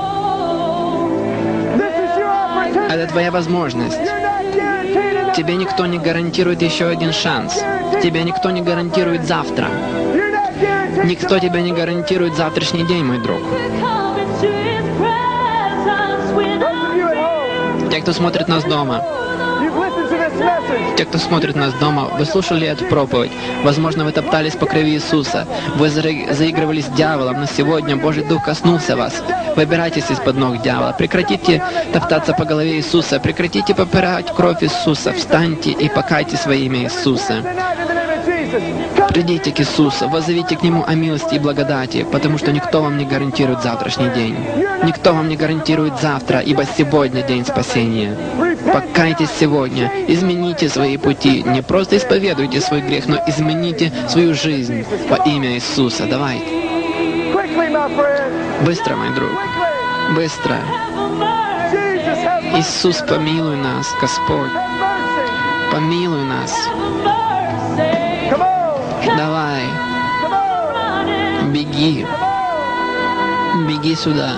S1: Это твоя возможность. Тебе никто не гарантирует еще один шанс. Тебе никто не гарантирует завтра. Никто тебе не гарантирует завтрашний день, мой друг. Те, кто смотрит нас дома, вы слушали эту проповедь. Возможно, вы топтались по крови Иисуса. Вы заигрывали с дьяволом, но сегодня Божий Дух коснулся вас. Выбирайтесь из-под ног дьявола. Прекратите топтаться по голове Иисуса. Прекратите попирать кровь Иисуса. Встаньте и покайтесь во имя Иисуса. Придите к Иисусу, воззовите к Нему о милости и благодати, потому что никто вам не гарантирует завтрашний день. Никто вам не гарантирует завтра, ибо сегодня день спасения. Покайтесь сегодня, измените свои пути, не просто исповедуйте свой грех, но измените свою жизнь во имя Иисуса. Давай. Быстро, мой друг. Быстро. Иисус, помилуй нас, Господь. Помилуй нас. Давай. Беги. Беги сюда.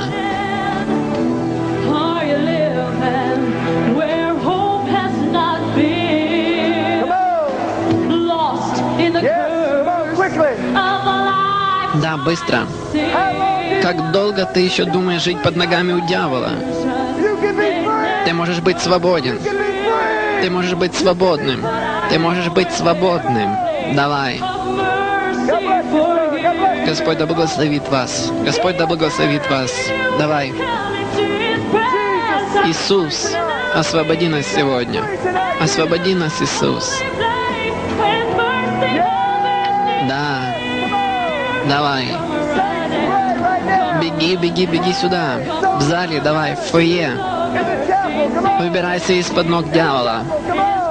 S1: Да, быстро. Как долго ты еще думаешь жить под ногами у дьявола? Ты можешь быть свободен. Ты можешь быть свободным. Ты можешь быть свободным. Давай. Господь да благословит вас. Господь да благословит вас. Давай. Иисус, освободи нас сегодня. Освободи нас, Иисус. Да. Давай. Беги, беги, беги сюда. В зале, давай, в фойе. Выбирайся из-под ног дьявола.